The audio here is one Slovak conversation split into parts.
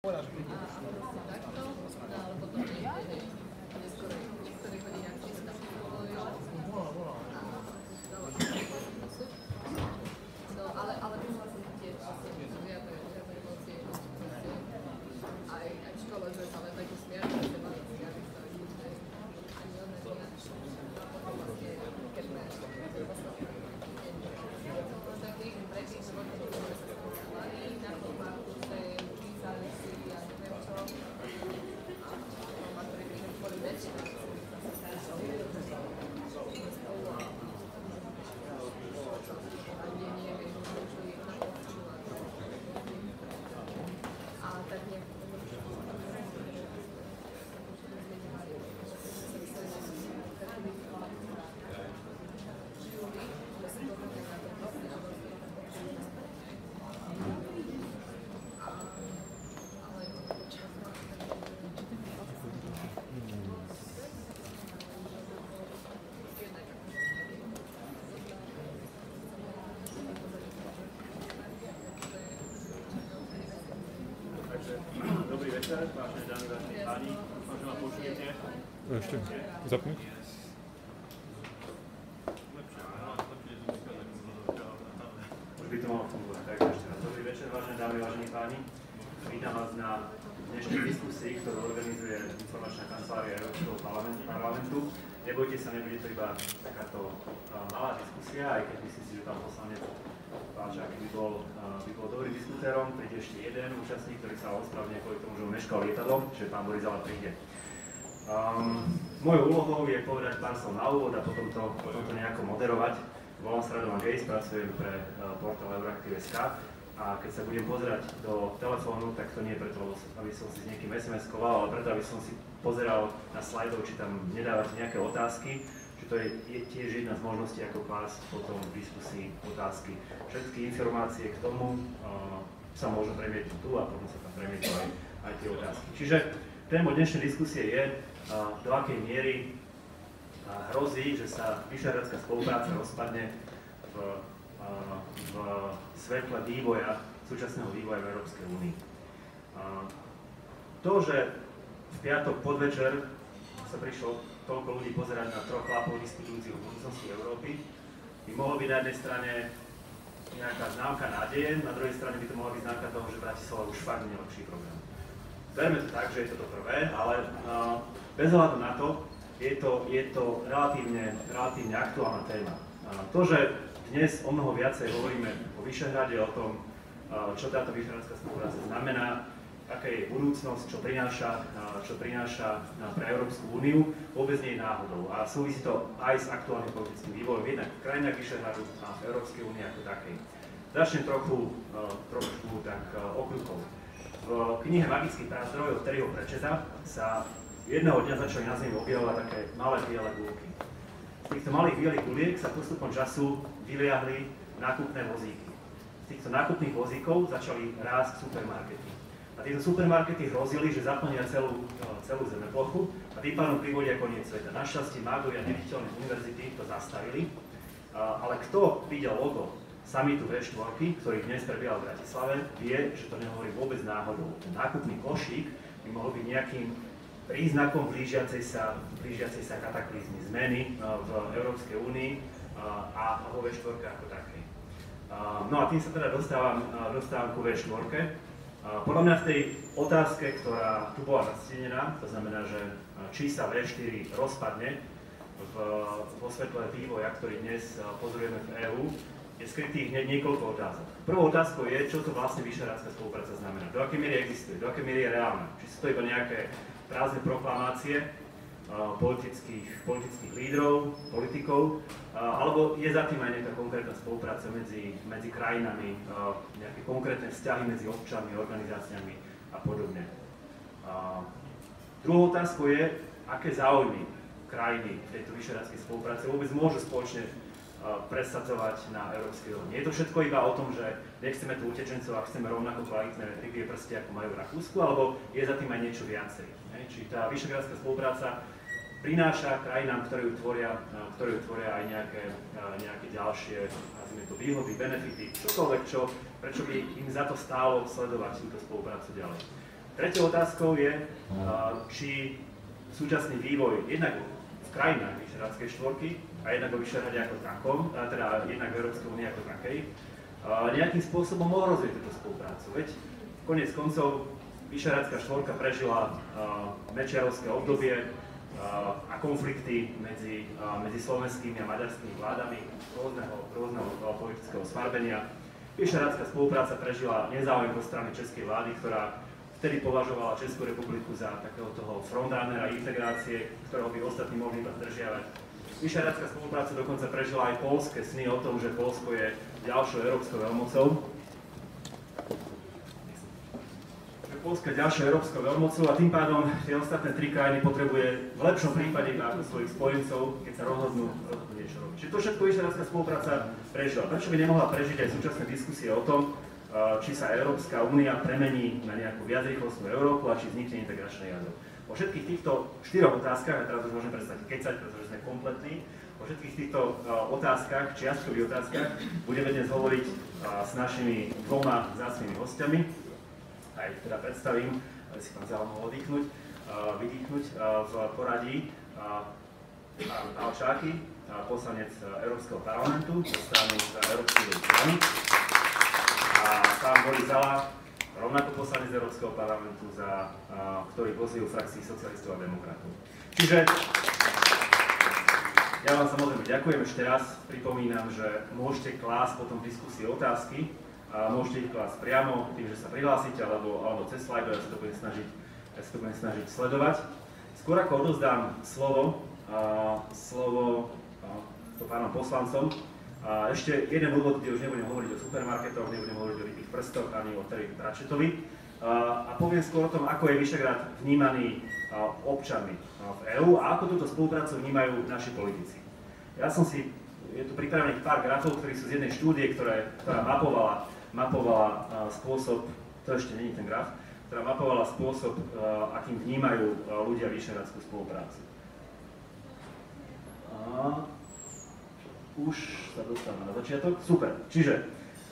Dobrý večer, vážené dámy, vážení páni. Možno ma počujete? Ešte zapnúť. Už by to malo fungovať, takže ešte raz. Dobrý večer, vážené dámy, vážení páni. Vítam vás na dnešnej diskusii, ktorú organizuje informačná kancelária Európskeho parlamentu. Nebojte sa, nebude to iba takáto malá diskusia, aj keď myslím si, že pán poslanec Páčák by bol dobrým diskutérom. Príde ešte jeden účastník, ktorý sa ospravedlňuje kvôli tomu, že on meškal lietadlom, že pán Boris ale príde. Mojou úlohou je povedať pár slov na úvod a potom to nejako moderovať. Volám sa Radovan Gejs, pracujem pre portál Euroactiv.sk a keď sa budem pozerať do telefónu, tak to nie je preto, aby som si s niekým SMS-koval, ale preto, aby som si pozeral na slajdov, či tam nedávate nejaké otázky. To je tiež jedna z možností, ako klásť potom v diskusii otázky. Všetky informácie k tomu sa môžu premietnúť tu a potom sa tam premietnú aj tie otázky. Čiže téma dnešnej diskusie je, do akej miery hrozí, že sa vyšehradská spolupráca rozpadne v svetle súčasného vývoja v Európskej únii. To, že v piatok podvečer sa prišlo toľko ľudí pozerať na troch chlapov diskutujúcich o budúcnosti Európy, by mohlo byť na jednej strane nejaká známka nádeje, na druhej strane by to mohla byť známka toho, že Bratislava už fakt nie je lepší program. Berme to tak, že je to prvé, ale bez ohľadu na to, je to relatívne aktuálna téma. To, že dnes o mnoho viacej hovoríme o Vyšehrade, o tom, čo táto vyšehradská spolupráca znamená, aká je budúcnosť, čo prináša pre Európsku úniu, vôbec nie je náhodou. A súvisí to aj s aktuálnym politickým vývojom, jednak v krajinách Vyšehradu a v Európskej únii ako takej. Začnem trochu tak okľukov. V knihe Magický zdroj od Terryho Pratchetta sa jedného dňa začali na Zemi objavovať také malé biele guľky. Z týchto malých bielých guliek sa postupom času vyliahli nákupné vozíky. Z týchto nákupných vozíkov začali rásť supermarkety. A tieto supermarkety hrozili, že zaplnia celú zemeplochu a tým pádom privodia koniec sveta. Našťastie mágovia neviditeľné univerzity to zastavili, ale kto videl logo summitu V4, ktorý dnes prebiehal v Bratislave, vie, že to nehovorí vôbec náhodou. Ten nákupný košík by mohol byť nejakým príznakom blížiacej sa kataklizmy, zmeny v Európskej únii a vo V4 ako takej. No a tým sa teda dostávam ku V4. Podľa mňa v tej otázke, ktorá tu bola nastenená, to znamená, že či sa V4 rozpadne vo svetle vývoja, ktorý dnes pozorujeme v EÚ, je skrytých hneď niekoľko otázok. Prvou otázkou je, čo to vlastne vyšehradská spolupráca znamená, do akej miery existuje, do akej miery je reálna. Či sú to iba nejaké prázdne proklamácie politických lídrov, politikov, alebo je za tým aj nejaká konkrétna spolupráca medzi krajinami, nejaké konkrétne vzťahy medzi občanmi, organizáciami a podobne. Druhou otázkou je, aké záujmy krajiny v tejto vyšehradskej spolupráce vôbec môžu spoločne presadzovať na európskej úrovni. Je to všetko iba o tom, že nechceme tu utečencov a chceme rovnako kvalitné rybie prsty, ako majú v Rakúsku, alebo je za tým aj niečo viacej. Čiže tá vyšehradská spolupráca prináša krajinám, ktoré ju tvoria aj nejaké ďalšie, nazvime to, výhody, benefity, čokoľvek, prečo by im za to stálo sledovať túto spoluprácu ďalej. Treťou otázkou je, či súčasný vývoj jednak v krajinách Vyšehradskej štvorky a jednak vo Vyšehrade ako takom, teda jednak v Európskej únii ako takej, nejakým spôsobom ohrozuje túto spoluprácu. Veď koniec koncov Vyšehradská štvorka prežila mečiarovské obdobie a konflikty medzi slovenskými a maďarskými vládami rôzneho politického sfarbenia. Vyšehradská spolupráca prežila nezáujem zo strany českej vlády, ktorá vtedy považovala Českú republiku za takého toho frontrunnera integrácie, ktorého by ostatní mohli iba zdržiavať. Vyšehradská spolupráca dokonca prežila aj poľské sny o tom, že Poľsko je ďalšou európskou veľmocou. Polska je ďalšou európskou veľmocou a tým pádom tie ostatné tri krajiny potrebuje v lepšom prípade iba ako svojich spojencov, keď sa rozhodnú niečo robiť. Čiže to všetko Vyšehradská spolupráca prežila. Prečo by nemohla prežiť aj súčasné diskusie o tom, či sa Európska únia premení na nejakú viacrýchlostnú Európu a či vznikne integračné jadro. O všetkých týchto štyroch otázkach, a teraz už môžem prestať kecať, pretože sme kompletní, o všetkých týchto otázkach, čiastkových otázkach, budeme dnes hovoriť s našimi dvoma vzácnymi hostiami. Aj teda predstavím, aby si pán Zala mohol vydýchnuť v poradí pán Alčáky, poslanec Európskeho parlamentu zo strany Európskej strany, a pán Boris Zala, rovnako poslanec Európskeho parlamentu, ktorý pôsobí v frakcii socialistov a demokratov. Čiže ja vám samozrejme ďakujem ešte raz, pripomínam, že môžete klásť potom v diskusii otázky, a môžete ich klásť priamo tým, že sa prihlásite, alebo cez slajdo, ja sa to budem snažiť sledovať. Skôr ako odozdám slovo pánom poslancom, ešte jeden úvod, kde už nebudem hovoriť o supermarketoch, nebudem hovoriť o rybých prstoch ani o Terry Pratchettovi, a poviem skôr o tom, ako je Vyšehrad vnímaný občanmi v EÚ a ako túto spoluprácu vnímajú naši politici. Je tu pripravených pár grafov, ktorí sú z jednej štúdie, ktorá mapovala spôsob, to ešte nie je ten graf, ktorá mapovala spôsob, akým vnímajú ľudia Vyšehradskú spoluprácu. Už sa dostávame na začiatok. Super. Čiže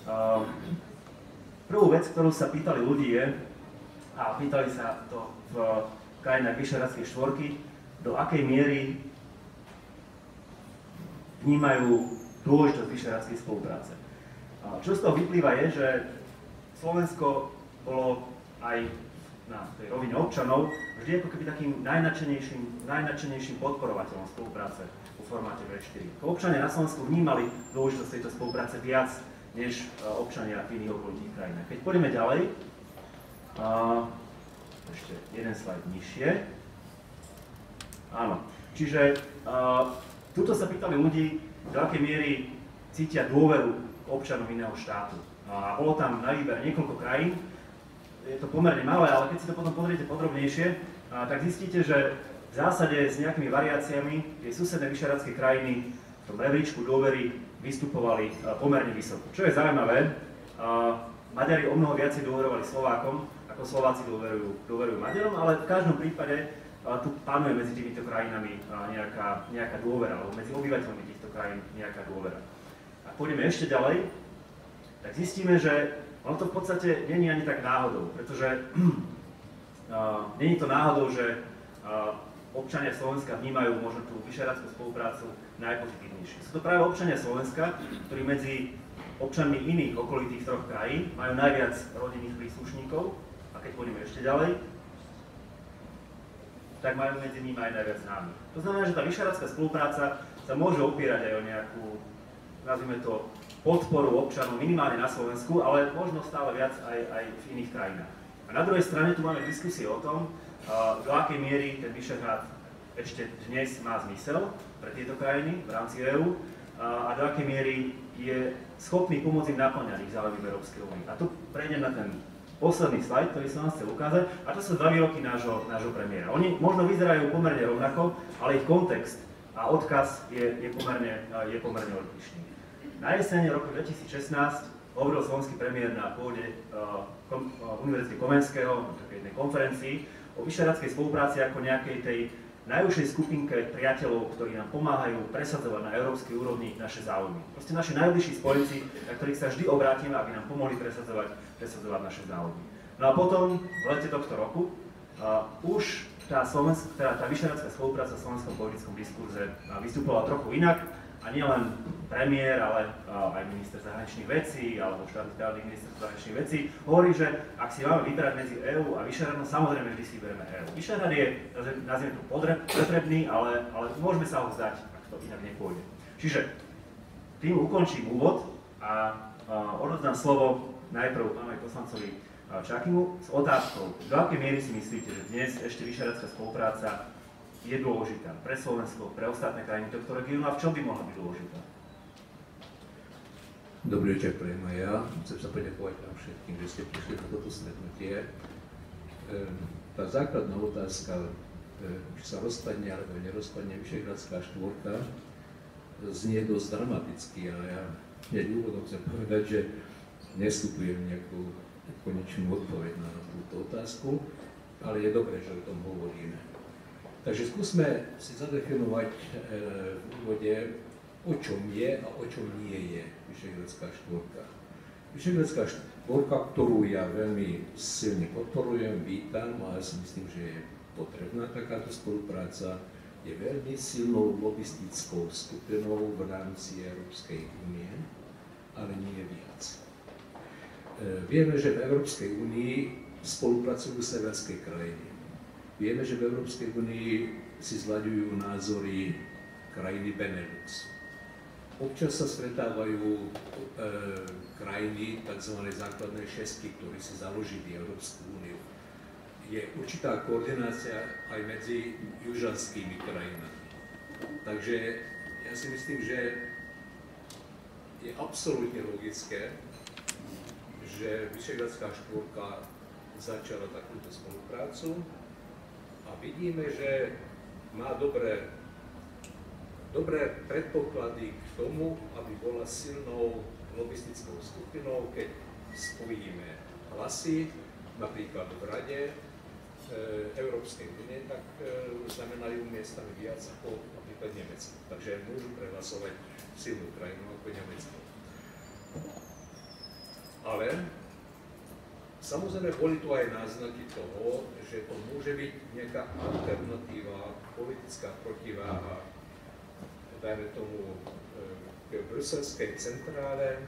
prvú vec, ktorú sa pýtali ľudí je, a pýtali sa to v krajinách Vyšehradskej štvorky, do akej miery vnímajú dôležitosť Vyšehradskej spolupráce. Čo z toho vyplýva je, že Slovensko bolo aj na tej rovine občanov vždy ako keby takým najnadšenejším podporovateľom spolupráce vo formáte V4. Občania na Slovensku vnímali dôležitosť tejto spolupráce viac než občania v iných okolitých krajinách. Keď pôjdeme ďalej, ešte jeden slajd nižšie. Áno, čiže tuto sa pýtali ľudí, do akej miery cítia dôveru občanov iného štátu. A bolo tam na výber niekoľko krajín, je to pomerne malé, ale keď si to potom pozriete podrobnejšie, tak zistíte, že v zásade s nejakými variáciami tie susedné vyšehradské krajiny v tom rebríčku dôvery vystupovali pomerne vysoko. Čo je zaujímavé, Maďari o mnoho viacej dôverovali Slovákom, ako Slováci dôverujú Maďarom, ale v každom prípade tu panuje medzi týmito krajinami nejaká dôvera, alebo medzi obyvateľmi týchto krajín nejaká dôvera. Ak pôjdeme ešte ďalej, tak zistíme, že ono to v podstate nie je ani tak náhodou, pretože nie je to náhodou, že občania Slovenska vnímajú možno tú vyšehradskú spoluprácu najpozitívnejšie. Sú to práve občania Slovenska, ktorí medzi občanmi iných okolitých troch krajín majú najviac rodinných príslušníkov, a keď pôjdeme ešte ďalej, tak majú medzi nimi aj najviac známych. To znamená, že tá vyšehradská spolupráca sa môže opierať aj o nejakú, nazvime to, podporu občanov minimálne na Slovensku, ale možno stále viac aj v iných krajinách. A na druhej strane tu máme diskusie o tom, do akej miery ten Vyšehrad ešte dnes má zmysel pre tieto krajiny v rámci EÚ a do akej miery je schopný pomôcť im naplňať ich záujmy v Európskej únii. A tu prejdem na ten posledný slajd, ktorý som vám chcel ukázať, a to sú 2 výroky nášho premiéra. Oni možno vyzerajú pomerne rovnako, ale ich kontext a odkaz je pomerne odlišný. Na jeseň roku 2016 hovoril slovenský premiér na pôde Univerzity Komenského, na takej jednej konferencii, o vyšehradskej spolupráci ako nejakej tej najúžšej skupinke priateľov, ktorí nám pomáhajú presadzovať na európskej úrovni naše záujmy. Proste naši najbližší spojenci, na ktorých sa vždy obrátime, aby nám pomohli presadzovať naše záujmy. No a potom v lete tohto roku už tá vyšehradská spolupráca v slovenskom politickom diskurze vystupovala trochu inak a nielen premiér, ale aj minister zahraničných vecí alebo štátny minister zahraničných vecí hovorí, že ak si máme vyberať medzi EÚ a Vyšehradom, samozrejme vždy si vyberieme EÚ. Vyšehrad je, nazvime to potrebný, ale môžeme sa ho vzdať, ak to inak nepôjde. Čiže tým ukončím úvod a odovzdám slovo najprv pánovi poslancovi Čakimu s otázkou, do akej miery si myslíte, že dnes ešte vyšehradská spolupráca je dôležitá pre Slovensko, pre ostatné krajiny tohto regiónu a v čom by mohla byť dôležitá? Dobrý večer, prajem aj ja. Chcem sa poďakovať vám všetkým, že ste prišli na toto stretnutie. Tá základná otázka, či sa rozpadne alebo nerozpadne Vyšehradská štvorka, znie dosť dramaticky a ja hneď úvodom chcem povedať, že nevstupujem nejakú konečnú odpoveď na túto otázku, ale je dobré, že o tom hovoríme. Takže skúsme si zadefinovať v úvode, o čom je a o čom nie je Vyšehradská štvorka. Vyšehradská štvorka, ktorú ja veľmi silne podporujem, vítam a ja si myslím, že je potrebná takáto spolupráca, je veľmi silnou lobistickou skupinou v rámci Európskej únie, ale nie je viac. Vieme, že v Európskej únii spolupracujú severské krajiny. Vieme, že v Európskej únii si zlaďujú názory krajiny Benelux. Občas sa stretávajú krajiny tzv. Základnej šestky, ktorí si založili Európsku úniu. Je určitá koordinácia aj medzi južanskými krajinami. Takže ja si myslím, že je absolútne logické, že Vyšehradská štvorka začala takúto spoluprácu a vidíme, že má dobré predpoklady k tomu, aby bola silnou lobistickou skupinou, keď spojíme hlasy, napríklad v Rade Európskej únie, tak znamenajú miestami viac ako napríklad Nemecko. Takže môžu prehlasovať silnú krajinu ako Nemecko. Ale samozrejme boli tu aj náznaky toho, že to môže byť nejaká alternatíva, politická protiváha, dajme tomu k bruselskej centrále,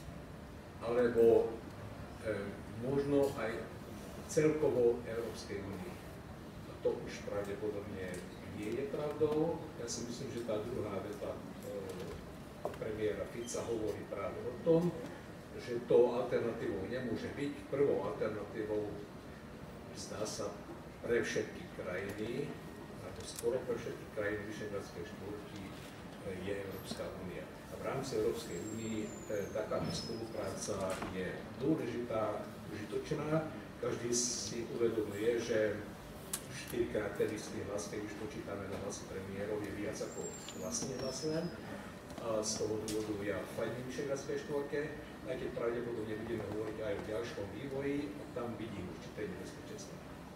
alebo možno aj celkovo Európskej únii. A to už pravdepodobne nie je pravdou. Ja si myslím, že tá druhá veta premiéra Fica hovorí práve o tom, že to alternatívou nemôže byť. Prvou alternatívou, zdá sa, pre všetky krajiny, ako skoro pre všetky krajiny Vyšehradskej štvorky je Európska únia. A v rámci Európskej únie takáto spolupráca je dôležitá, užitočná. Každý si uvedomuje, že 4-krát ten istý hlas, keď už počítame na hlasy premiérov, je viac ako vlastne hlaslen. A z toho dôvodu ja fajním Vyšehradskej štvorke, aj keď pravdepodobne budeme hovoriť aj o ďalšom vývoji, tam vidím určité nebezpečenstvo.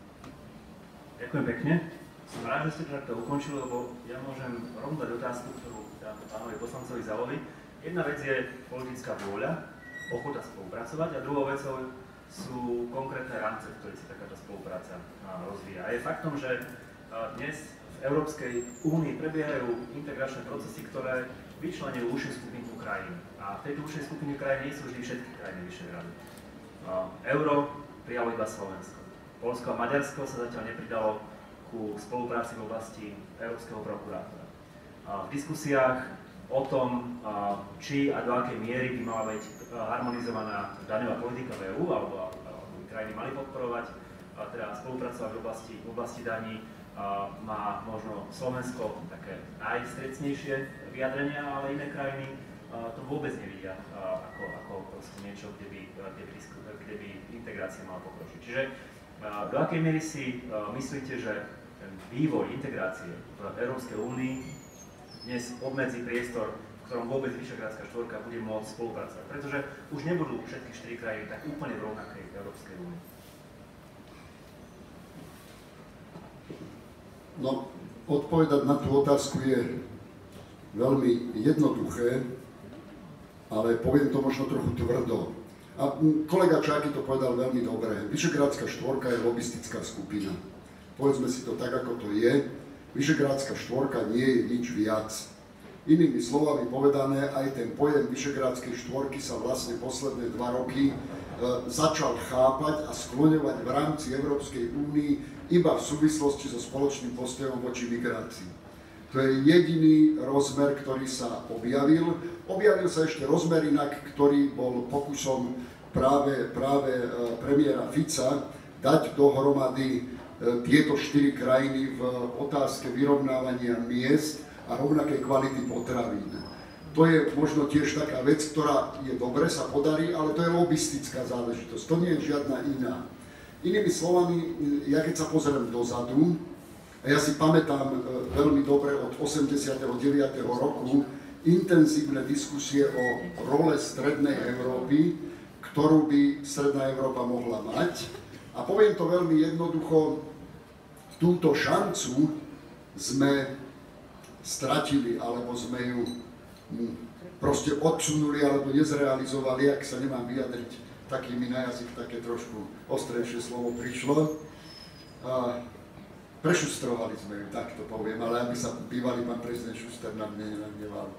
Ďakujem pekne. Som rád, že ste to takto ukončili, lebo ja môžem rovno dať otázku, ktorú pánovi poslancovi Zalovi. Jedna vec je politická vôľa, ochota spolupracovať a druhou vecou sú konkrétne rámce, v ktorých sa takáto spolupráca rozvíja. A je faktom, že dnes v Európskej únii prebiehajú integračné procesy, ktoré vyčlenujú užšiu skupinku krajín. A v tejto užšej skupine krajín nie sú vždy všetky krajiny Vyšehradu. Euro prijalo iba Slovensko. Poľsko a Maďarsko sa zatiaľ nepridalo ku spolupráci v oblasti Európskeho prokurátora. V diskusiách o tom, či a do akej miery by mala byť harmonizovaná daňová politika v EÚ, alebo by krajiny mali podporovať, teda spolupracovať v oblasti daní, má možno Slovensko také najstrecnejšie vyjadrenia, ale iné krajiny to vôbec nevidia ako proste niečo, kde by integrácia mala pokročiť. Čiže do akej miery si myslíte, že ten vývoj integrácie v Európskej únii dnes obmedzí priestor, v ktorom vôbec Vyšehradská štvorka bude môcť spolupracovať? Pretože už nebudú všetky 4 krajiny tak úplne v rovnakej Európskej únii. No, odpovedať na tú otázku je veľmi jednoduché, ale poviem to možno trochu tvrdo. A kolega Čáky to povedal veľmi dobre. Vyšegrádska štvorka je lobistická skupina. Povedzme si to tak, ako to je. Vyšegrádska štvorka nie je nič viac. Inými slovami povedané, aj ten pojem Vyšegrádskej štvorky sa vlastne posledné 2 roky začal chápať a skloňovať v rámci Európskej únii iba v súvislosti so spoločným postojom voči migrácii. To je jediný rozmer, ktorý sa objavil. Objavil sa ešte rozmer inak, ktorý bol pokusom práve premiéra Fica dať dohromady tieto 4 krajiny v otázke vyrovnávania miest a rovnakej kvality potravín. To je možno tiež taká vec, ktorá je dobre, sa podarí, ale to je lobistická záležitosť, to nie je žiadna iná. Inými slovami, ja keď sa pozriem dozadu, a ja si pamätám veľmi dobre od 89. roku intenzívne diskusie o role Strednej Európy, ktorú by Stredná Európa mohla mať. A poviem to veľmi jednoducho, túto šancu sme stratili, alebo sme ju proste odsunuli, alebo nezrealizovali, ak sa nemám vyjadriť takými na jazyk, také trošku ostrejšie slovo prišlo. Prešustrovali sme ju, tak to poviem, ale aby sa bývalý pán prezident Šuster na mne nenahneval.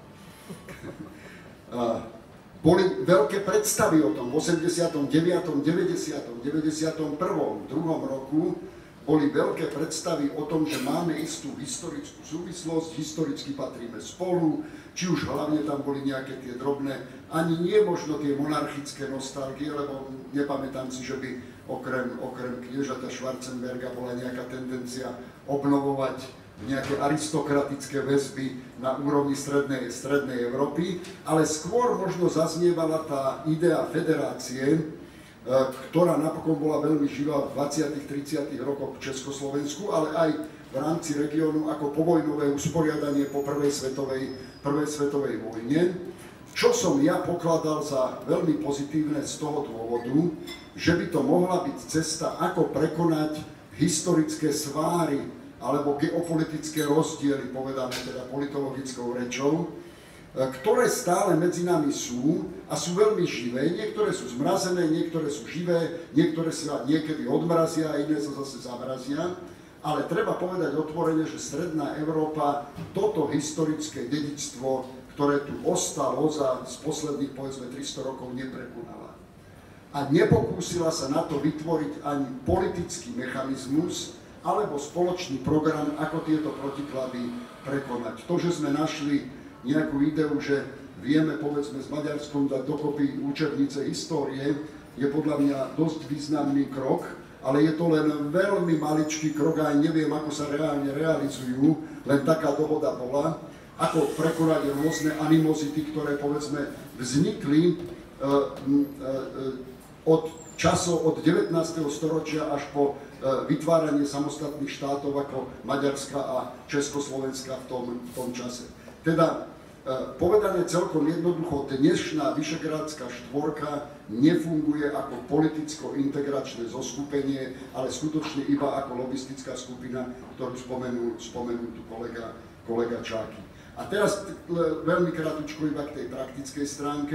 Boli veľké predstavy o tom v 89., 90., 91., 2. roku. Boli veľké predstavy o tom, že máme istú historickú súvislosť, historicky patríme spolu, či už hlavne tam boli nejaké tie drobné, ani nie možno tie monarchické nostalgie, lebo nepamätám si, že by okrem kniežata Schwarzenberga bola nejaká tendencia obnovovať nejaké aristokratické väzby na úrovni strednej Európy, ale skôr možno zaznievala tá idea federácie, ktorá napokon bola veľmi živá v 20. 30. rokoch v Československu, ale aj v rámci regiónu ako povojnové usporiadanie po prvej svetovej vojne, čo som ja pokladal za veľmi pozitívne z toho dôvodu, že by to mohla byť cesta, ako prekonať historické sváry alebo geopolitické rozdiely, povedané teda politologickou rečou, ktoré stále medzi nami sú a sú veľmi živé. Niektoré sú zmrazené, niektoré sú živé, niektoré sa niekedy odmrazia a iné sa zase zamrazia. Ale treba povedať otvorene, že Stredná Európa toto historické dedičstvo, ktoré tu ostalo z posledných, povedzme, 300 rokov, neprekonala. A nepokúsila sa na to vytvoriť ani politický mechanizmus alebo spoločný program, ako tieto protiklady prekonať. To, že sme našli nejakú ideu, že vieme, povedzme, s Maďarskom dať dokopy učebnice histórie, je podľa mňa dosť významný krok, ale je to len veľmi maličký krok a aj neviem, ako sa reálne realizujú, len taká dohoda bola, ako prekonať rôzne animozity, ktoré, povedzme, vznikli od časov od 19. storočia až po vytváranie samostatných štátov ako Maďarska a Československa v tom čase. Teda povedané celkom jednoducho, dnešná Vyšegrádska štvorka nefunguje ako politicko-integračné zoskupenie, ale skutočne iba ako lobistická skupina, ktorú spomenul tu kolega Čáky. A teraz veľmi krátko iba k tej praktickej stránke,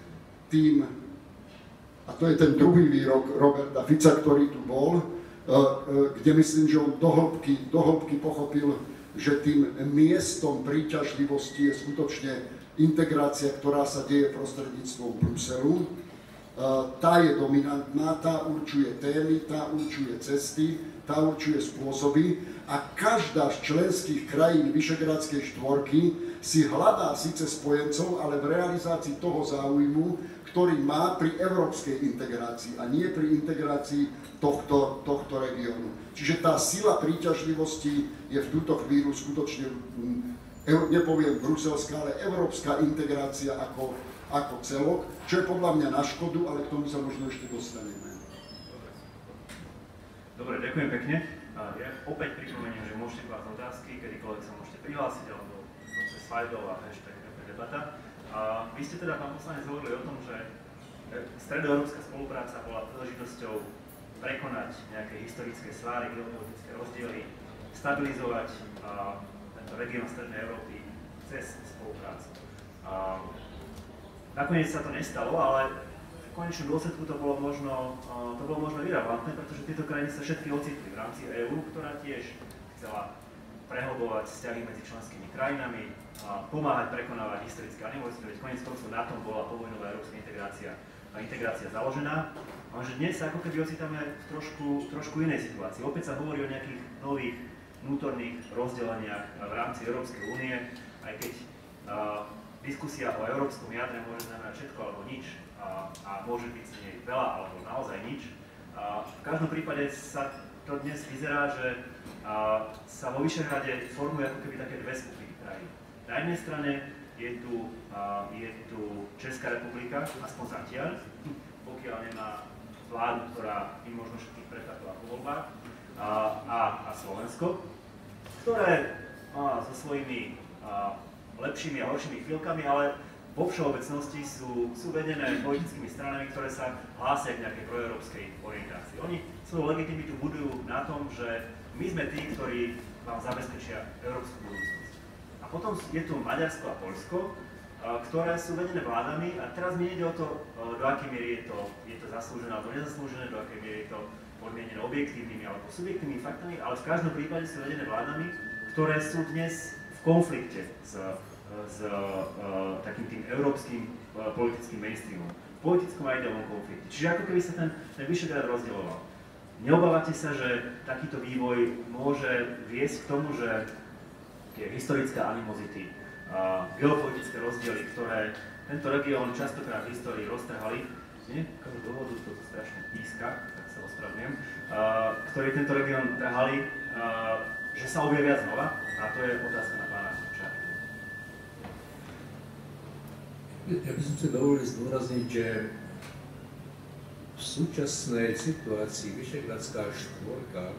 a to je ten druhý výrok Roberta Fica, ktorý tu bol, kde myslím, že on do hĺbky pochopil, že tým miestom príťažlivosti je skutočne integrácia, ktorá sa deje prostredníctvom Bruselu. Tá je dominantná, tá určuje témy, tá určuje cesty, tá určuje spôsoby a každá z členských krajín Vyšegrádskej štvorky si hľadá síce spojencov, ale v realizácii toho záujmu, ktorý má pri európskej integrácii a nie pri integrácii tohto regiónu. Čiže tá sila príťažlivosti je v túto chvíľu skutočne, nepoviem bruselská, ale európska integrácia ako celok, čo je podľa mňa na škodu, ale k tomu sa možno ešte dostaneme. Dobre, ďakujem pekne. Ja opäť pripomeniem, že môžete klásť otázky, kedykoľvek sa môžete prihlásiť, alebo cez slajdov a hashtag debata. Vy ste teda, pán poslanec, hovorili o tom, že stredoeurópska spolupráca bola príležitosťou prekonať nejaké historické sváry, geopolitické rozdiely, stabilizovať tento región Strednej Európy cez spoluprácu. Nakoniec sa to nestalo, ale v konečnom dôsledku to bolo možno irelevantné, pretože tieto krajiny sa všetky ocitli v rámci EÚ, ktorá tiež chcela prehlbovať vzťahy medzi členskými krajinami, pomáhať prekonávať historické animozity, veď koniec koncov na tom bola povojnová európska integrácia založená. Lenže dnes sa ako keby ocitáme v trošku inej situácii. Opäť sa hovorí o nejakých nových vnútorných rozdeleniach v rámci Európskej únie, aj keď diskusia o európskom jadre môže znamenať všetko alebo nič a môže byť z nej veľa alebo naozaj nič. V každom prípade sa to dnes vyzerá, že sa vo Vyšehrade formujú ako keby také dve skupiny krajín. Na jednej strane je tu Česká republika, aspoň zatiaľ, pokiaľ nemá vládu, ktorá im možno všetkých prekvapila po voľbách, a Slovensko, ktoré so svojimi lepšími a horšími chvíľkami, ale vo všeobecnosti sú vedené politickými stranami, ktoré sa hlásia k nejakej proeurópskej orientácii. Oni svoju legitimitu budujú na tom, že my sme tí, ktorí vám zabezpečia európsku budúcnosť. A potom je tu Maďarsko a Poľsko, ktoré sú vedené vládami a teraz mi ide o to, do akej miery je to zaslúžené alebo nezaslúžené, do akej miery je to podmienené objektívnymi alebo subjektívnymi faktami, ale v každom prípade sú vedené vládami, ktoré sú dnes v konflikte s takým tým európskym politickým mainstreamom, v politickom a ideovom konflikte. Čiže ako keby sa ten Vyšehrad rozdieloval. Neobávate sa, že takýto vývoj môže viesť k tomu, že tie historické animozity, geopolitické rozdiely, ktoré tento región častokrát v histórii roztrhali, nie? Ako dôvodu to strašne píska, tak sa ospravedlňujem, ktorí tento región trhali, že sa objavia znova? A to je otázka na pána Šáka. Ja by som si dovolil zdôrazniť, že v súčasnej situácii Vyšehradská štvorka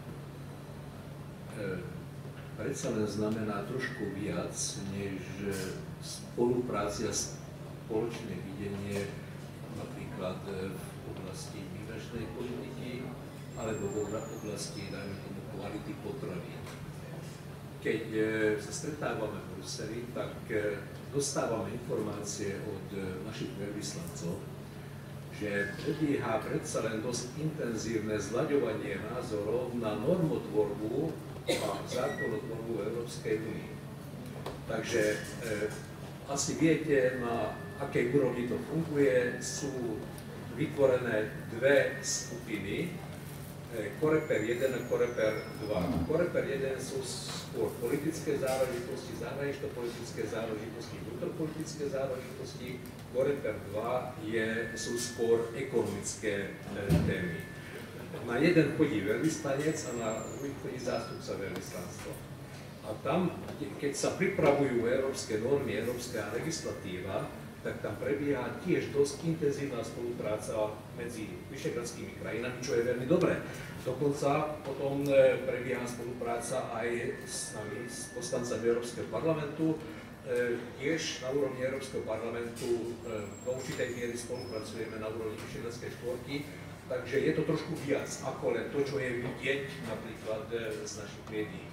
predsa len znamená trošku viac, než spolupráca a spoločné videnie napríklad v oblasti migračnej politiky alebo v oblasti, dajme tomu, kvality potravín. Keď sa stretávame v Bruseli, tak dostávame informácie od našich veľvyslancov, že prebieha predsa len dosť intenzívne zlaďovanie názorov na normotvorbu a zákonotvorbu Európskej únie. Takže asi viete, na akej úrovni to funguje. Sú vytvorené dve skupiny, Coreper 1 a Coreper 2. Coreper 1 sú skôr politické záležitosti, zahranično-politické záležitosti, vnútropolitické záležitosti. Coreper 2 sú skôr ekonomické témy. Na jeden chodí veľvyslanec a na druhý chodí zástupca veľvyslanstva. A tam, keď sa pripravujú európske normy, európska legislatíva, tak tam prebieha tiež dosť intenzívna spolupráca medzi vyšehradskými krajinami, čo je veľmi dobré. Dokonca potom prebieha spolupráca aj s nami, s poslancami Európskeho parlamentu. Tiež na úrovni Európskeho parlamentu do určitej miery spolupracujeme na úrovni Vyšehradskej štvorky, takže je to trošku viac ako len to, čo je vidieť napríklad z našich médií.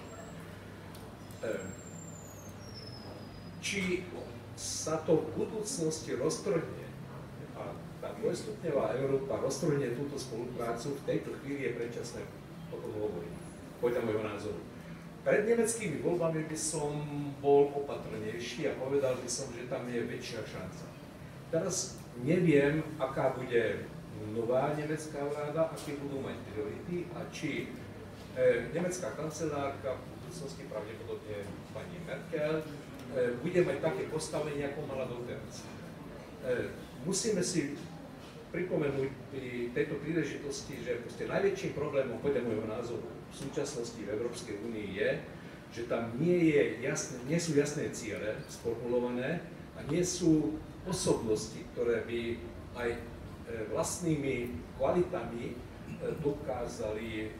Či sa to v budúcnosti roztrhne a tá dvojstupňová Európa roztrhne túto spoluprácu, v tejto chvíli je predčasné o tom hovoriť, podľa môjho názoru. Pred nemeckými voľbami by som bol opatrnejší a povedal by som, že tam je väčšia šanca. Teraz neviem, aká bude nová nemecká vláda, aké budú mať priority a či nemecká kancelárka, v budúcnosti pravdepodobne pani Merkel, bude mať také postavenie, ako mala doteraz. Musíme si pripomenúť pri tejto príležitosti, že najväčším problémom, podľa môjho názoru, v súčasnosti v Európskej únii je, že tam nie sú jasné ciele sformulované a nie sú osobnosti, ktoré by aj vlastnými kvalitami dokázali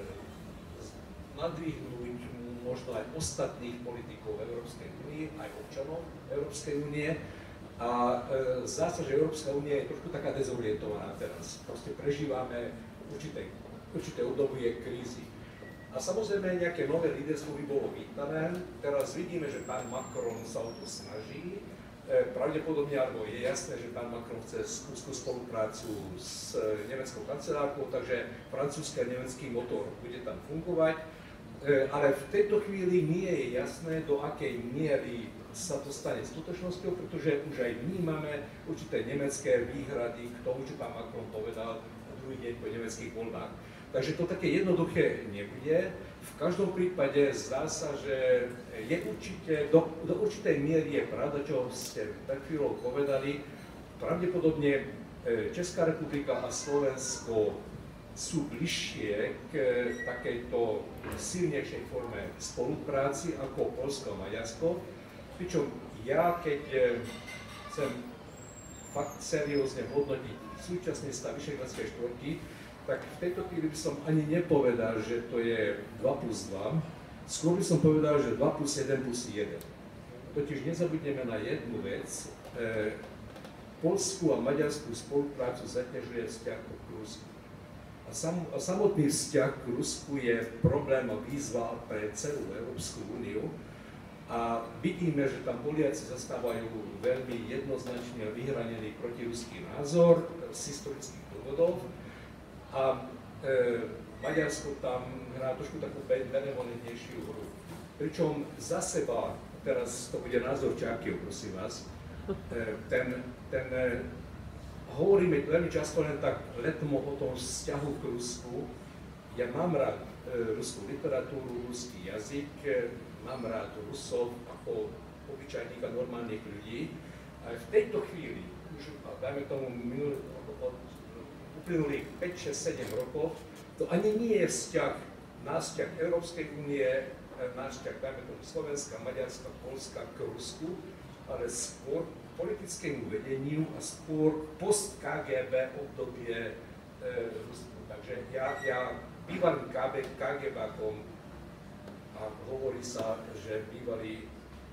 nadvihnúť možno aj ostatných politikov Európskej únie, aj občanov Európskej únie. A zdá sa, že Európska únia je trošku taká dezorientovaná teraz. Proste prežívame určité obdobie krízy. A samozrejme nejaké nové líderstvo by bolo vítané. Teraz vidíme, že pán Macron sa o to snaží. pravdepodobne, alebo je jasné, že pán Macron chce úzkú spoluprácu s nemeckou kancelárkou, takže francúzsky a nemecký motor bude tam fungovať, ale v tejto chvíli nie je jasné, do akej miery sa to stane skutočnosťou, pretože už aj vnímame určité nemecké výhrady k tomu, čo pán Macron povedal druhý deň po nemeckých voľbách. Takže to také jednoduché nebude. V každom prípade zdá sa, že je určite, do určitej miery je pravda, čo ste tak chvíľou povedali. Pravdepodobne Česká republika a Slovensko sú bližšie k takejto silnejšej forme spolupráci ako Poľsko a Maďarsko. Pričom ja, keď chcem fakt seriózne hodnotiť súčasný stav Vyšehradskej štvorky, tak v tejto chvíli by som ani nepovedal, že to je 2+2, skôr by som povedal, že 2+1+1. Totiž nezabudneme na jednu vec, poľskú a maďarskú spoluprácu zaťažuje vzťah k Rusku. A samotný vzťah k Rusku je problém a výzva pre celú Európsku úniu. A vidíme, že tam Poliaci zastávajú veľmi jednoznačne vyhranený protiruský názor z historických dôvodov. A Maďarsko tam hrá trošku takú benevolentnejšiu hru. Pričom za seba, teraz to bude názor Čákiev, prosím vás, hovoríme veľmi často len tak letmo o tom vzťahu k Rusku. Ja mám rád ruskú literatúru, ruský jazyk, mám rád Rusov ako obyčajných a normálnych ľudí. Ale v tejto chvíli, už dajme tomu uplynulých 5, 6, 7 rokov, to ani nie je náš vzťah Európskej únie, náš vzťah, dajme tomu Slovenska, Maďarska, Poľska k Rusku, ale skôr politickému vedeniu a skôr post-KGB obdobie Rusku. Takže ja bývalým KGB-akom a hovorí sa, že bývalý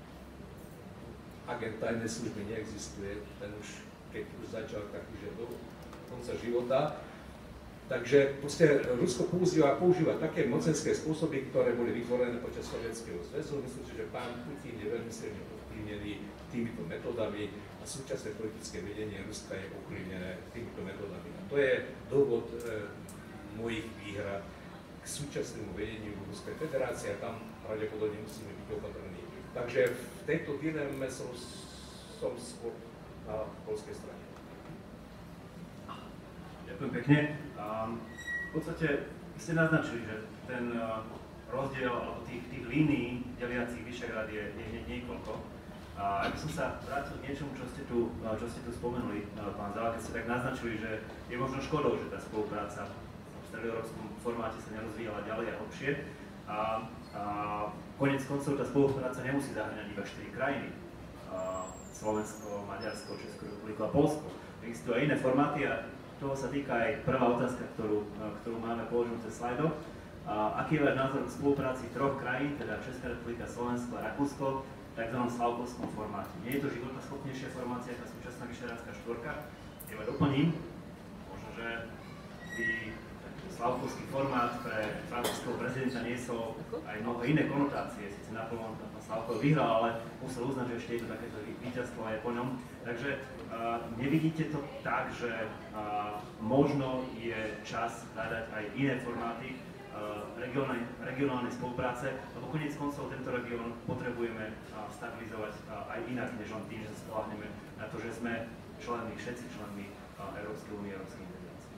agent tajnej služby neexistuje, ten už, keď už začal taký, že do konca života. Takže proste Rusko používa také mocenské spôsoby, ktoré boli vytvorené počas Sovietskeho zväzu. Myslím si, že pán Putin je veľmi silne ovplyvnený týmito metodami a súčasné politické vedenie Ruska je ovplyvnené týmito metodami. A to je dôvod mojich výhrad k súčasnému vedeniu Ruskej federácie a tam pravdepodobne musíme byť opatrní. Takže v tejto dileme som skôr na poľskej strane. Ďakujem pekne. V podstate ste naznačili, že ten rozdiel alebo tých línií deliacich Vyšehrad je niekoľko. A by som sa vrátil k niečomu, čo ste tu spomenuli, pán Zala, keď ste tak naznačili, že je možno škodou, že tá spolupráca v stredoeurópskom formáte sa nerozvíjala ďalej a hlbšie. A koniec koncov tá spolupráca nemusí zahŕňať iba 4 krajiny. Slovensko, Maďarsko, Českú republiku a Poľsko. Existujú aj iné formáty a toho sa týka aj prvá otázka, ktorú máme položenú cez slajdo. Aký je váš názor k spolupráci troch krajín, teda Česká republika, Slovensko a Rakúsko, v tzv. Slavkovskom formáte? Nie je to životaschopnejšia formácia ako súčasná Vyšehradská štvorka? Ja doplním, možno, že by Slavkovský formát pre francúzskeho prezidenta niesol aj mnoho iné konotácie. Sice naplno Slavkov vyhral, ale musel uznať, že ešte je to takéto víťazstvo aj po ňom. Takže nevidíte to tak, že možno je čas hľadať aj iné formáty regionálnej spolupráce, lebo koniec koncov tento región potrebujeme stabilizovať aj inak, než len tým, že sa spoľahneme na to, že sme všetci členmi Európskej únie, Európskej integrácie.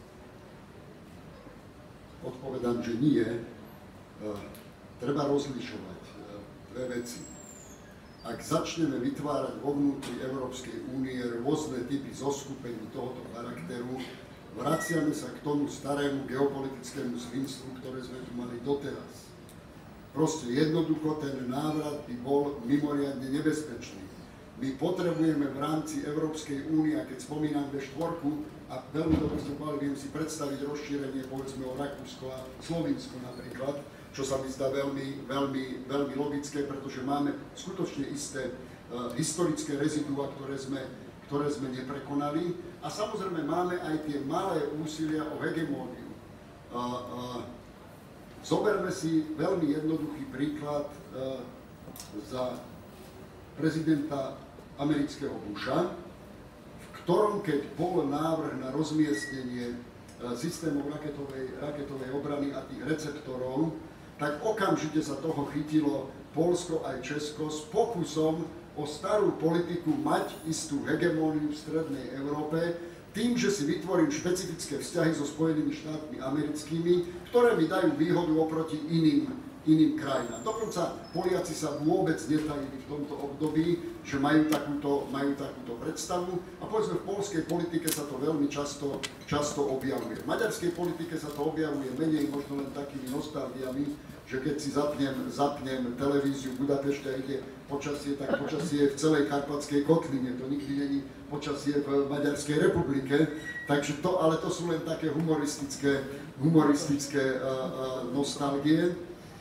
Odpovedám, že nie. Treba rozlišovať dve veci. Ak začneme vytvárať vo vnútri Európskej únie rôzne typy zoskupení tohoto charakteru, vraciame sa k tomu starému geopolitickému svinstvu, ktoré sme tu mali doteraz. Proste jednoducho ten návrat by bol mimoriadne nebezpečný. My potrebujeme v rámci Európskej únie, a keď spomínam V4, a veľmi dobre sme mali, viem si predstaviť rozšírenie, povedzme o Rakúsko a Slovinsko napríklad, čo sa mi zdá veľmi logické, pretože máme skutočne isté historické rezidua, ktoré sme neprekonali. A samozrejme máme aj tie malé úsilia o hegemóniu. Zoberme si veľmi jednoduchý príklad za prezidenta amerického Busha, v ktorom, keď bol návrh na rozmiestnenie systémov raketovej obrany a tých receptorov, tak okamžite sa toho chytilo Poľsko aj Česko s pokusom o starú politiku mať istú hegemóniu v strednej Európe, tým, že si vytvorím špecifické vzťahy so Spojenými štátmi americkými, ktoré mi dajú výhodu oproti iným krajinám. Dokonca Poliaci sa vôbec netajili v tomto období, že majú takúto predstavu a povedzme v poľskej politike sa to veľmi často objavuje. V maďarskej politike sa to objavuje menej, možno len takými nostalgiami, že keď si zapnem televíziu Budapešte a ide počasie, tak počasie je v celej Karpatskej kotline, to nikdy není počasie v Maďarskej republike, takže ale to sú len také humoristické nostalgie,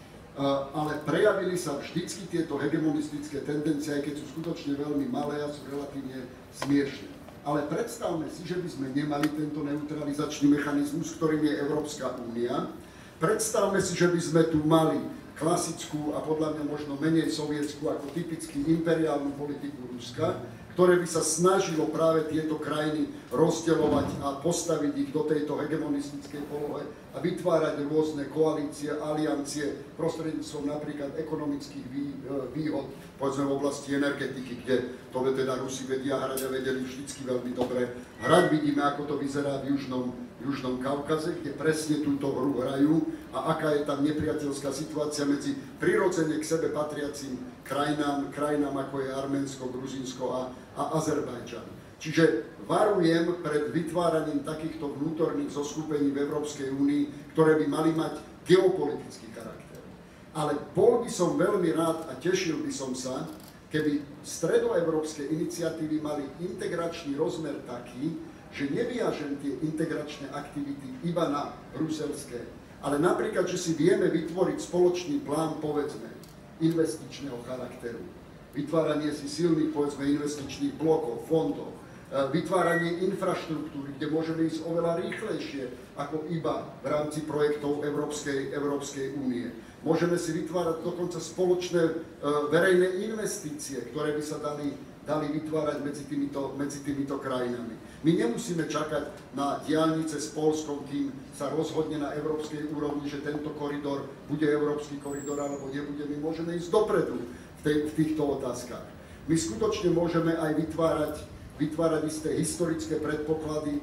ale prejavili sa vždycky tieto hegemonistické tendencie, aj keď sú skutočne veľmi malé a sú relatívne smiešne. Ale predstavme si, že by sme nemali tento neutralizačný mechanizmus, ktorým je Európska únia. Predstavme si, že by sme tu mali klasickú a podľa mňa možno menej sovietsku ako typicky imperiálnu politiku Ruska, ktoré by sa snažilo práve tieto krajiny rozdeľovať a postaviť ich do tejto hegemonistickej polohe a vytvárať rôzne koalície, aliancie prostredníctvom napríklad ekonomických výhod, povedzme v oblasti energetiky, kde to teda Rusi vedia hrať a vedeli vždycky veľmi dobre hrať. Vidíme, ako to vyzerá v Južnom Kaukaze, kde presne túto hru hrajú a aká je tam nepriateľská situácia medzi prirodzene k sebe patriacim krajinám ako je Arménsko, Gruzínsko a Azerbajdžan. Čiže varujem pred vytváraním takýchto vnútorných zoskupení v Európskej únii, ktoré by mali mať geopolitický charakter. Ale bol by som veľmi rád a tešil by som sa, keby stredoeurópske iniciatívy mali integračný rozmer taký, že neviažem tie integračné aktivity iba na bruselské, ale napríklad, že si vieme vytvoriť spoločný plán, povedzme, investičného charakteru, vytváranie si silných, povedzme, investičných blokov, fondov, vytváranie infraštruktúry, kde môžeme ísť oveľa rýchlejšie ako iba v rámci projektov Európskej únie. Môžeme si vytvárať dokonca spoločné verejné investície, ktoré by sa dali vytvárať medzi týmito krajinami. My nemusíme čakať na diaľnice s Poľskom, kým sa rozhodne na európskej úrovni, že tento koridor bude európsky koridor alebo nebude. My môžeme ísť dopredu v týchto otázkach. My skutočne môžeme aj vytvárať isté historické predpoklady,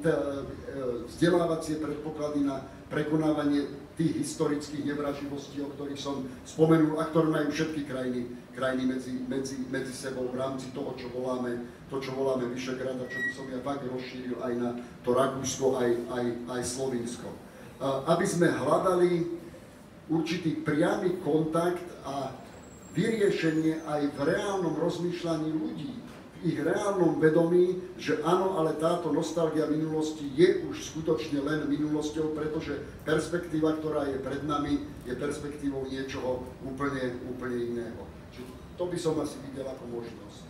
vzdelávacie predpoklady na prekonávanie tých historických nevraživostí, o ktorých som spomenul a ktoré majú všetky krajiny medzi sebou v rámci toho, čo voláme Vyšegrad a čo by som ja fakt rozšíril aj na to Rakúsko, aj Slovinsko. Aby sme hľadali určitý priamy kontakt a vyriešenie aj v reálnom rozmýšľaní ľudí, v ich reálnom vedomí, že áno, ale táto nostalgia minulosti je už skutočne len minulosťou, pretože perspektíva, ktorá je pred nami, je perspektívou niečoho úplne iného. Čiže to by som asi videl ako možnosť.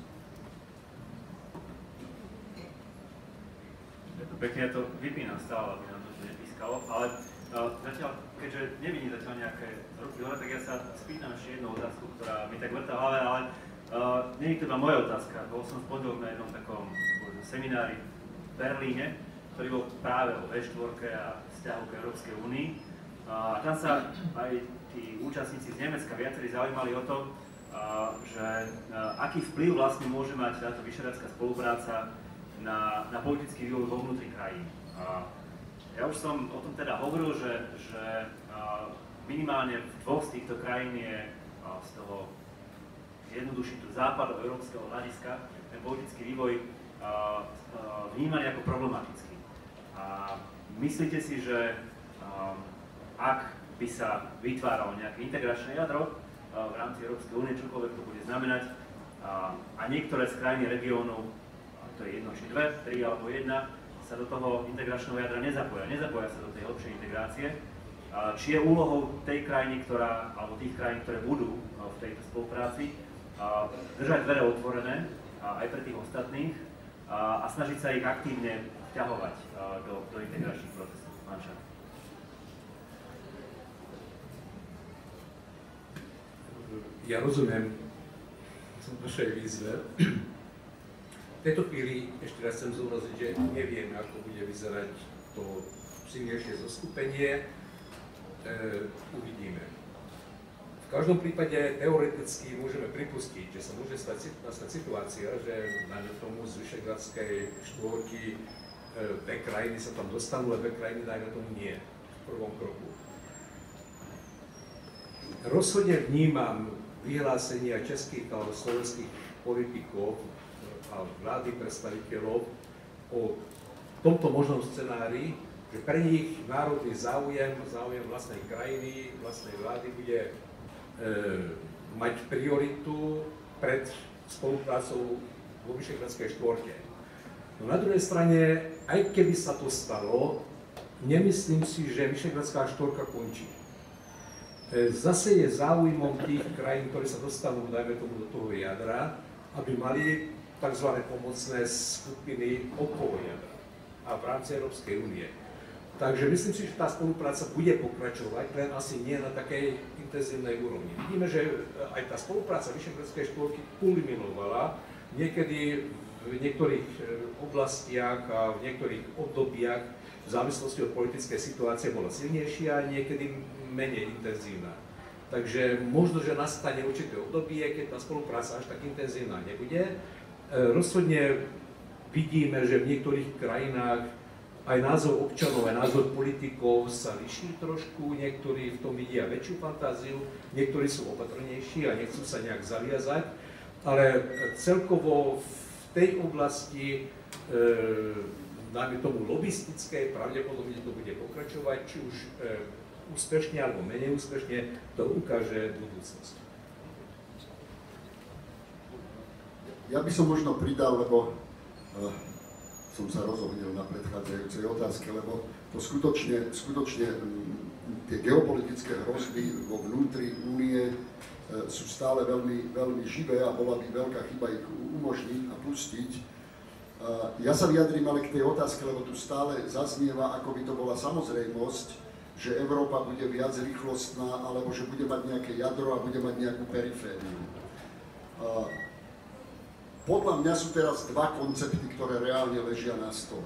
Pekne to vypínam stále, aby nám to nepískalo, ale zatiaľ, keďže nevidím zatiaľ nejaké ruky hore, tak ja sa spýtam ešte jednu otázku, ktorá mi tak vrtá v hlave, ale nie je to iba moja otázka. Bol som v pondelok na jednom takom seminári v Berlíne, ktorý bol práve o V4 a vzťahu k Európskej únii. A tam sa aj tí účastníci z Nemecka viacerí zaujímali o to, že aký vplyv vlastne môže mať táto vyšehradská spolupráca na politický vývoj vo vnútri krajín. Ja už som o tom teda hovoril, že minimálne v dvoch z týchto krajín je z toho jednoduchšie tu západoeurópskeho hľadiska ten politický vývoj vnímaný ako problematický. A myslíte si, že ak by sa vytváralo nejaké integračné jadro v rámci Európskej únie, čokoľvek to bude znamenať, a niektoré z krajín regiónov, to je jedno či dve, tri alebo jedna, sa do toho integračného jadra nezapoja sa do tej lepšej integrácie, či je úlohou tej krajiny, alebo tých krajín, ktoré budú v tejto spolupráci, držať dvere otvorené aj pre tých ostatných a snažiť sa ich aktívne vťahovať do integračných procesov. Manča. Ja rozumiem vašej výzve. V tejto chvíli ešte raz chcem zúraziť, že nevieme, ako bude vyzerať to silnejšie zoskupenie. Uvidíme. V každom prípade teoreticky môžeme pripustiť, že sa môže nastať situácia, že na tomu z Vyšehradskej štvorky dve krajiny sa tam dostanú a dve krajiny dajme tomu nie v prvom kroku. Rozhodne vnímam vyhlásenia českých alebo slovenských politikov a vlády predstaviteľov o tomto možnom scenári, že pre nich národný záujem vlastnej krajiny, vlastnej vlády bude mať prioritu pred spoluprácou vo Vyšehradskej štvorke. No na druhej strane, aj keby sa to stalo, nemyslím si, že Vyšehradská štvorka končí. Zase je záujmom tých krajín, ktoré sa dostanú, dajme tomu, do toho jadra, aby mali tzv. Pomocné skupiny okolo jadra a v rámci Európskej únie. Takže myslím si, že tá spolupráca bude pokračovať, len asi nie na takej intenzívnej úrovni. Vidíme, že aj tá spolupráca Vyšehradskej štvorky kuliminovala niekedy v niektorých oblastiach a v niektorých obdobiach v závislosti od politickej situácie bola silnejšia a niekedy menej intenzívna. Takže možno, že nastane určité obdobie, keď tá spolupráca až tak intenzívna nebude. Rozhodne vidíme, že v niektorých krajinách aj názor občanov, aj názor politikov sa líši trošku, niektorí v tom vidia väčšiu fantáziu, niektorí sú opatrnejší a nechcú sa nejak zaviazať, ale celkovo v tej oblasti, dajme tomu lobistickej, pravdepodobne to bude pokračovať, či už úspešne alebo menej úspešne, to ukáže budúcnosť. Ja by som možno pridal, lebo som sa rozohnil na predchádzajúcej otázke, lebo to skutočne tie geopolitické hrozby vo vnútri únie sú stále veľmi, veľmi živé a bola by veľká chyba ich umožniť a pustiť. Ja sa vyjadrím ale k tej otázke, lebo tu stále zaznieva, ako by to bola samozrejmosť, že Európa bude viac rýchlostná, alebo že bude mať nejaké jadro a bude mať nejakú perifériu. Podľa mňa sú teraz dva koncepty, ktoré reálne ležia na stole.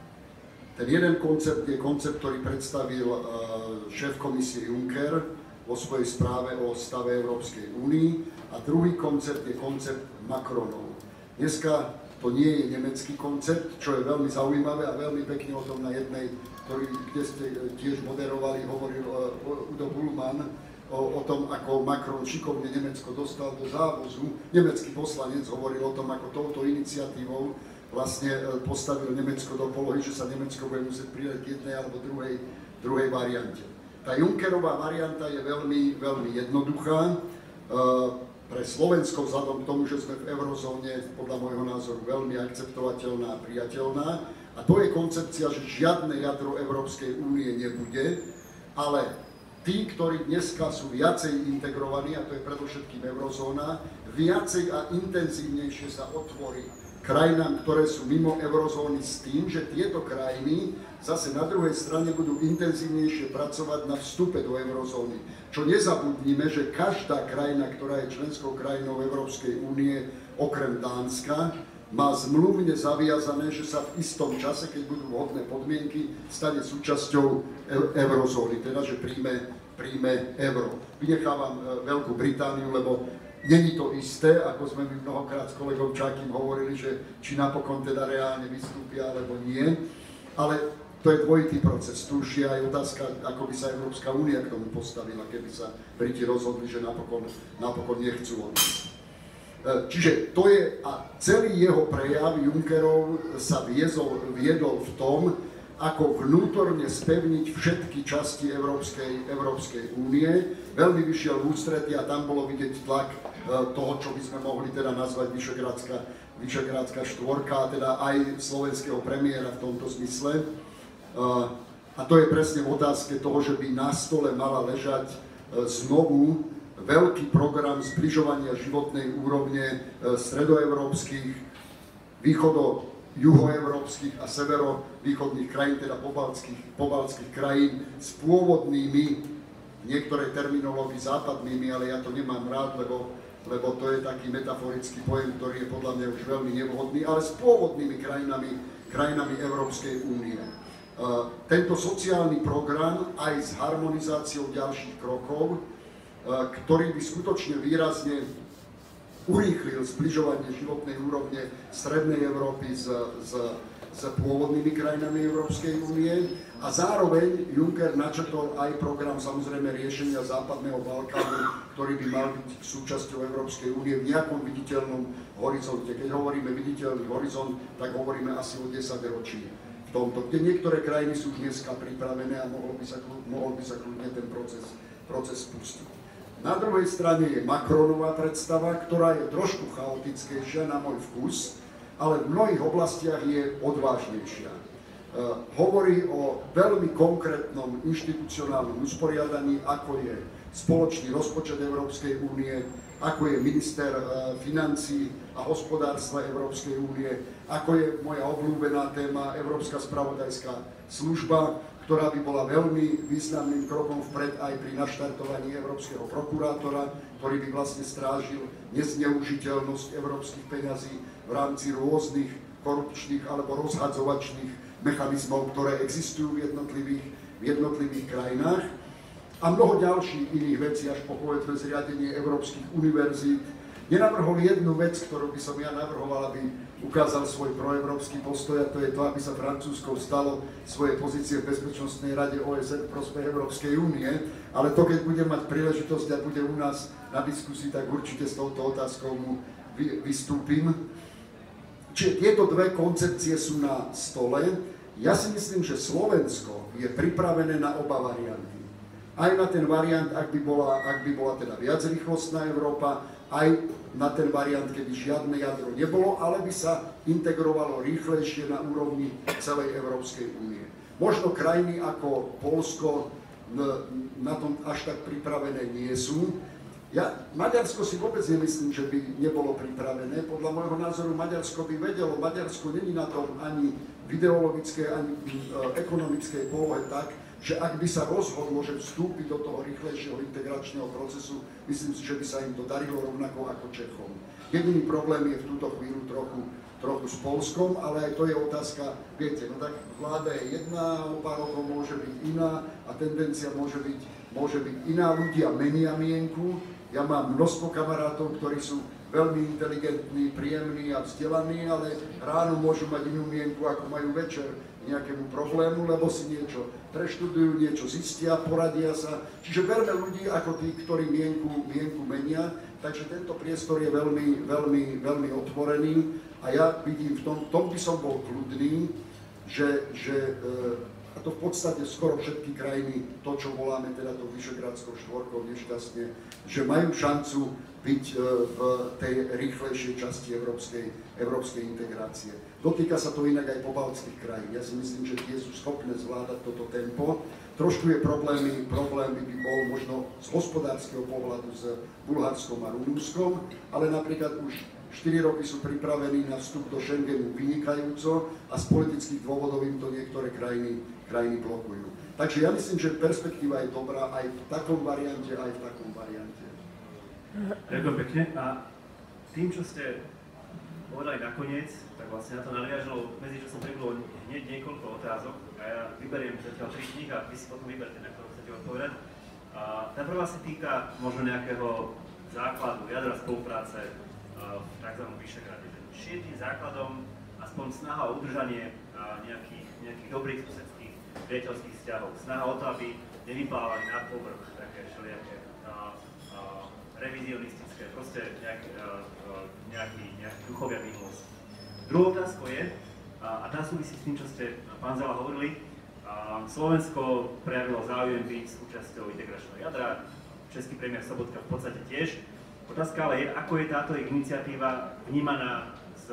Ten jeden koncept je koncept, ktorý predstavil šéf komisie Juncker vo svojej správe o stave Európskej únii, a druhý koncept je koncept Macronov. Dneska to nie je nemecký koncept, čo je veľmi zaujímavé a veľmi pekne o tom na jednej, kde ste tiež moderovali, hovoril Udo Bullmann, o tom, ako Macron šikovne Nemecko dostal do závozu. Nemecký poslanec hovoril o tom, ako touto iniciatívou vlastne postavil Nemecko do polohy, že sa Nemecko bude musieť pridať k jednej alebo druhej variante. Tá Junckerová varianta je veľmi, veľmi jednoduchá. Pre Slovensko vzhľadom k tomu, že sme v eurozóne, podľa môjho názoru veľmi akceptovateľná a priateľná. A to je koncepcia, že žiadne jadro Európskej únie nebude, ale tí, ktorí dneska sú viacej integrovaní, a to je predovšetkým eurozóna, viacej a intenzívnejšie sa otvorí krajinám, ktoré sú mimo eurozóny, s tým, že tieto krajiny zase na druhej strane budú intenzívnejšie pracovať na vstupe do eurozóny. Čo nezabudnime, že každá krajina, ktorá je členskou krajinou Európskej únie, okrem Dánska, má zmluvne zaviazané, že sa v istom čase, keď budú vhodné podmienky, stane súčasťou eurozóny, teda že príjme euro. Vynechávam Veľkú Britániu, lebo není to isté, ako sme my mnohokrát s kolegom Čákym hovorili, že či napokon teda reálne vystúpia, alebo nie. Ale to je dvojitý proces. Tu už je aj otázka, ako by sa Európska únia k tomu postavila, keby sa Briti rozhodli, že napokon nechcú odísť. Čiže to je, a celý jeho prejav Junckerov sa viedol v tom, ako vnútorne spevniť všetky časti Európskej únie. Veľmi vyšiel v ústrety a tam bolo vidieť tlak toho, čo by sme mohli teda nazvať Vyšehradská štvorka, teda aj slovenského premiéra v tomto zmysle. A to je presne v otázke toho, že by na stole mala ležať znovu veľký program zbližovania životnej úrovne stredoeurópskych, juhoeurópskych a severovýchodných krajín, teda pobaltských krajín s pôvodnými, niektoré terminológii západnými, ale ja to nemám rád, lebo lebo to je taký metaforický pojem, ktorý je podľa mňa už veľmi nevhodný, ale s pôvodnými krajinami Európskej únie. Tento sociálny program aj s harmonizáciou ďalších krokov, ktorý by skutočne výrazne urýchlil zbližovanie životnej úrovne Strednej Európy s pôvodnými krajinami Európskej únie a zároveň Juncker načrtol aj program samozrejme riešenia Západného Balkánu, ktorý by mal byť súčasťou Európskej únie v nejakom viditeľnom horizonte. Keď hovoríme viditeľný horizont, tak hovoríme asi o 10 ročí. V tomto, kde niektoré krajiny sú dneska pripravené a mohol by sa kľudne ten proces spustiť. Na druhej strane je Macronová predstava, ktorá je trošku chaotickejšia na môj vkus, ale v mnohých oblastiach je odvážnejšia. Hovorí o veľmi konkrétnom inštitucionálnom usporiadaní, ako je spoločný rozpočet Európskej únie, ako je minister financií a hospodárstva Európskej únie, ako je moja obľúbená téma Európska spravodajská služba, ktorá by bola veľmi významným krokom vpred aj pri naštartovaní európskeho prokurátora, ktorý by vlastne strážil nezneužiteľnosť európskych peňazí v rámci rôznych korupčných alebo rozhadzovačných mechanizmov, ktoré existujú v jednotlivých krajinách. A mnoho ďalších iných vecí, až po povedzme zriadenie európskych univerzít. Nenavrhol jednu vec, ktorú by som ja navrhoval, aby ukázal svoj proeurópsky postoj, a to je to, aby sa Francúzsko vstalo svoje pozície v Bezpečnostnej rade OSN v prospech Európskej únie, ale to, keď bude mať príležitosť a bude u nás na diskusii, tak určite s touto otázkou mu vystúpim. Čiže tieto dve koncepcie sú na stole. Ja si myslím, že Slovensko je pripravené na oba varianty. Aj na ten variant, ak by bola teda viacrýchlostná Európa, aj na ten variant, keby žiadne jadro nebolo, ale by sa integrovalo rýchlejšie na úrovni celej Európskej únie. Možno krajiny ako Poľsko na tom až tak pripravené nie sú. Maďarsko si vôbec nemyslím, že by nebolo pripravené. Podľa môjho názoru Maďarsko by vedelo. Maďarsko není na tom ani v ideologickej, ani v ekonomickej polohe tak, že ak by sa rozhodlo, že vstúpiť do toho rýchlejšieho integračného procesu, myslím si, že by sa im to darilo rovnako ako Čechom. Jediný problém je v túto chvíľu trochu s Poľskom, ale aj to je otázka, viete, no tak vláda je jedna, o pár rokov môže byť iná a tendencia môže byť iná, ľudia menia mienku. Ja mám množstvo kamarátov, ktorí sú veľmi inteligentní, príjemní a vzdelaní, ale ráno môžu mať inú mienku, ako majú večer nejakému problému, lebo si niečo preštudujú, niečo zistia, poradia sa. Čiže berme ľudí ako tí, ktorí mienku menia, takže tento priestor je veľmi otvorený a ja vidím, v tom by som bol kľudný, že a to v podstate skoro všetky krajiny, to čo voláme teda tou Vyšehradskou štvorkou nešťastne, že majú šancu byť v tej rýchlejšej časti európskej integrácie. Dotýka sa to inak aj pobaltských krajín. Ja si myslím, že tie sú schopné zvládať toto tempo. Trošku je problém by bol možno z hospodárskeho pohľadu s Bulharskom a Rumunskom, ale napríklad už 4 roky sú pripravení na vstup do Schengenu vynikajúco a z politických dôvodov im to niektoré krajiny blokujú. Takže ja myslím, že perspektíva je dobrá aj v takom variante, aj v takom variante. Ďakujem pekne. A tým, čo ste povedali nakoniec, tak vlastne na to nadviažilo, medzičasom pribudlo hneď niekoľko otázok a ja vyberiem zatiaľ 3 z nich a vy si potom vyberte, na ktorú chcete odpovedať. Tá prvá sa týka možno nejakého základu, jadra spolupráce v tzv. Vyšehrade. Či je tým základom aspoň snaha o udržanie nejakých dobrých susedských priateľských vzťahov. Snaha o to, aby nevyplávali na povrch také všelijaké revizionistické, proste nejaký duchovia minulosti. Druhou otázkou je, a tá súvisí s tým, čo ste, pán Zala, hovorili, Slovensko prejavilo záujem byť súčasťou integračného jadra, český premiér Sobotka v podstate tiež. Otázka ale je, ako je táto iniciatíva vnímaná s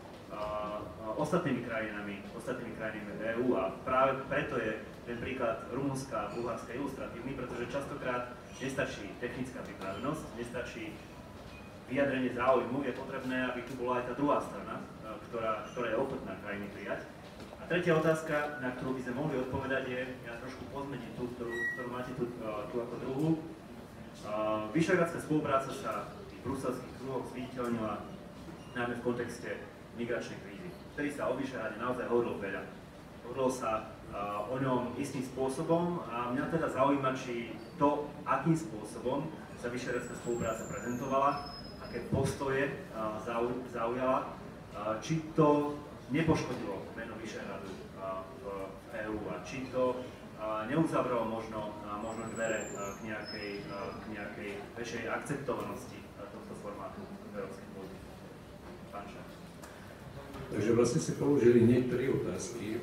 ostatnými krajinami EÚ a práve preto je ten príklad Rumunska a Bulharska ilustratívny, pretože častokrát nestačí technická pripravenosť, nestačí vyjadrenie záujmu, je potrebné, aby tu bola aj tá druhá strana, ktorá je ochotná krajiny prijať. A tretia otázka, na ktorú by sme mohli odpovedať, je, ja trošku pozmením tú, ktorú máte tu ako druhú. Vyšehradská spolupráca sa tých bruselských kruhoch zviditeľnila najmä v kontexte migračnej krízy. Vtedy sa o Vyšehrade naozaj hovorilo veľa. Hovorilo sa o ňom istým spôsobom a mňa teda zaujíma, či to, akým spôsobom sa vyšehradská spolupráca prezentovala, aké postoje zaujala, či to nepoškodilo meno Vyšehradu v EÚ a či to neuzavrelo možno dvere k nejakej väčšej akceptovanosti tohto formátu v európskej politike. Pán Šák. Takže vlastne ste položili niektoré otázky.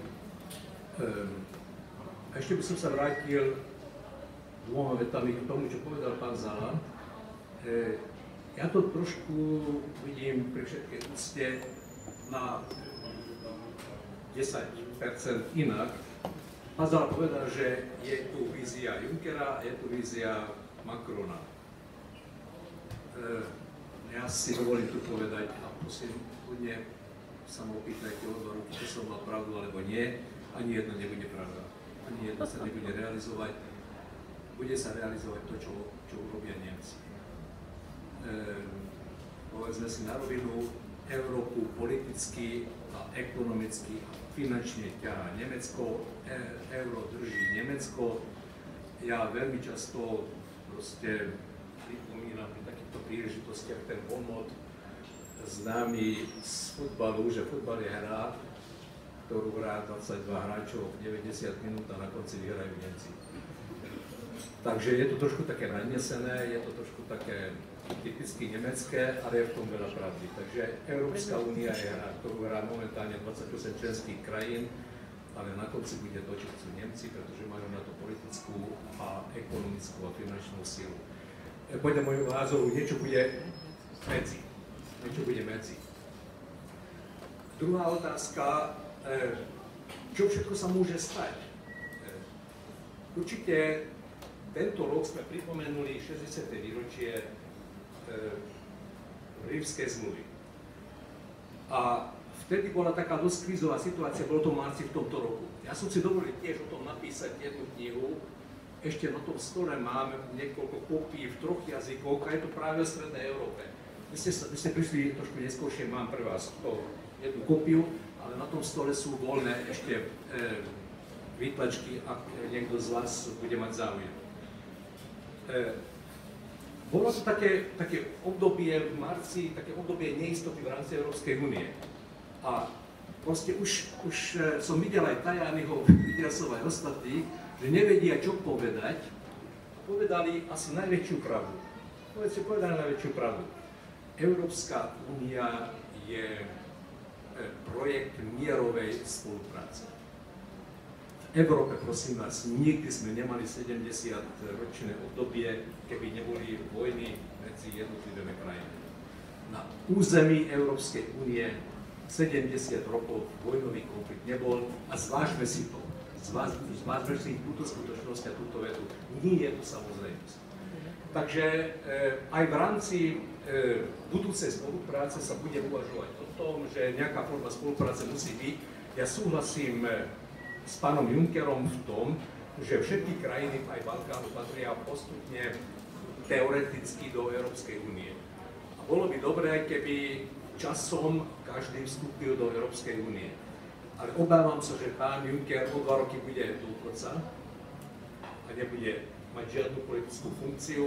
A ešte by som sa vrátil dvoma vetami k tomu, čo povedal pán Zala. Ja to trošku vidím pri všetkej úcte na 10% inak. Pán Zala povedal, že je tu vízia Junckera a je tu vízia Macrona. Ja si dovolím tu povedať a prosím, kľudne sa ma opýtajte odboru, či som mal pravdu alebo nie, ani jedno nebude pravda. Ani jedno sa nebude realizovať. Bude sa realizovať to, čo urobia Nemci. Povedzme si na rovinu, Európu politicky a ekonomicky a finančne ťahá Nemecko, euro drží Nemecko. Ja veľmi často proste pripomínam pri takýchto príležitostiach ten bonmot známy z futbalu, že futbal je hra, ktorú hrá 22 hráčov 90 minút a na konci vyhrajú Nemci. Takže je to trošku také nadnesené, je to trošku také typicky nemecké, ale je v tom veľa pravdy. Takže Európska únia je hra, ktorú hrá momentálne 28 členských krajín, ale na konci bude to, čo chcú Nemci, pretože majú na to politickú a ekonomickú a finančnú silu. Podľa môjho názoru niečo bude medzi. Druhá otázka, čo všetko sa môže stať? Určite tento rok sme pripomenuli 60. výročie Rímskej zmluvy. A vtedy bola taká dosť krízová situácia, bolo to v marci v tomto roku. Ja som si dovolil tiež o tom napísať jednu knihu. Ešte na tom stole máme niekoľko kópií v 3 jazykoch a je to práve v Strednej Európe. Vy ste prišli trošku neskôršie, mám pre vás jednu kópiu, ale na tom stole sú voľné ešte výtlačky, ak niekto z vás bude mať záujem. Bolo to také obdobie v marci, také obdobie neistoty v rámci Európskej únie. A proste už som videl aj Tajaniho, videl som aj ostatných, že nevedia, čo povedať. Povedali asi najväčšiu pravdu. Povedali najväčšiu pravdu. Európska únia je projekt mierovej spolupráce. V Európe, prosím vás, nikdy sme nemali 70-ročné obdobie, keby neboli vojny medzi jednotlivými krajinami. Na území Európskej únie 70 rokov vojnový konflikt nebol a zvážme si to. Zvážme si túto skutočnosť a túto vetu. Nie je to samozrejmosť. Takže aj v rámci budúcej spolupráce sa bude uvažovať o tom, že nejaká forma spolupráce musí byť. Ja súhlasím s pánom Junckerom v tom, že všetky krajiny aj Balkánu patria postupne teoreticky do Európskej únie. A bolo by dobré, keby časom každý vstúpil do Európskej únie. Ale obávam sa, že pán Juncker o 2 roky bude dôchodca a nebude mať žiadnu politickú funkciu.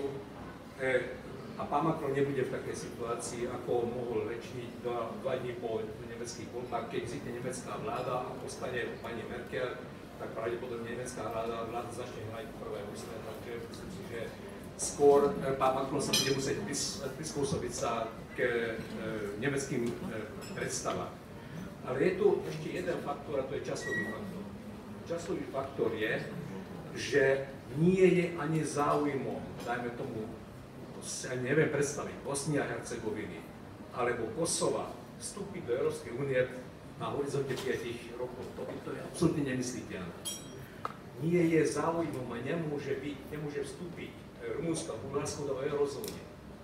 A pán Macron nebude v takej situácii, ako mohol rečniť 2 dní po nemeckých voľbách, keď vznikne nemecká vláda a postane pani Merkel, tak pravdepodobne nemecká vláda začne hrať prvé úsle, takže myslím si, že skôr pán Macron sa bude musieť prispôsobiť sa k nemeckým predstavám. Ale je tu ešte jeden faktor, a to je časový faktor. Časový faktor je, že nie je ani záujmom, dajme tomu, ja neviem predstaviť, Bosny a Hercegoviny alebo Kosova vstúpiť do Európskej únie na horizonte 5 rokov. To je absolútne nemysliteľné. Nie je záujmom a nemôže vstúpiť Rumunsko a Bulharsko do eurozóny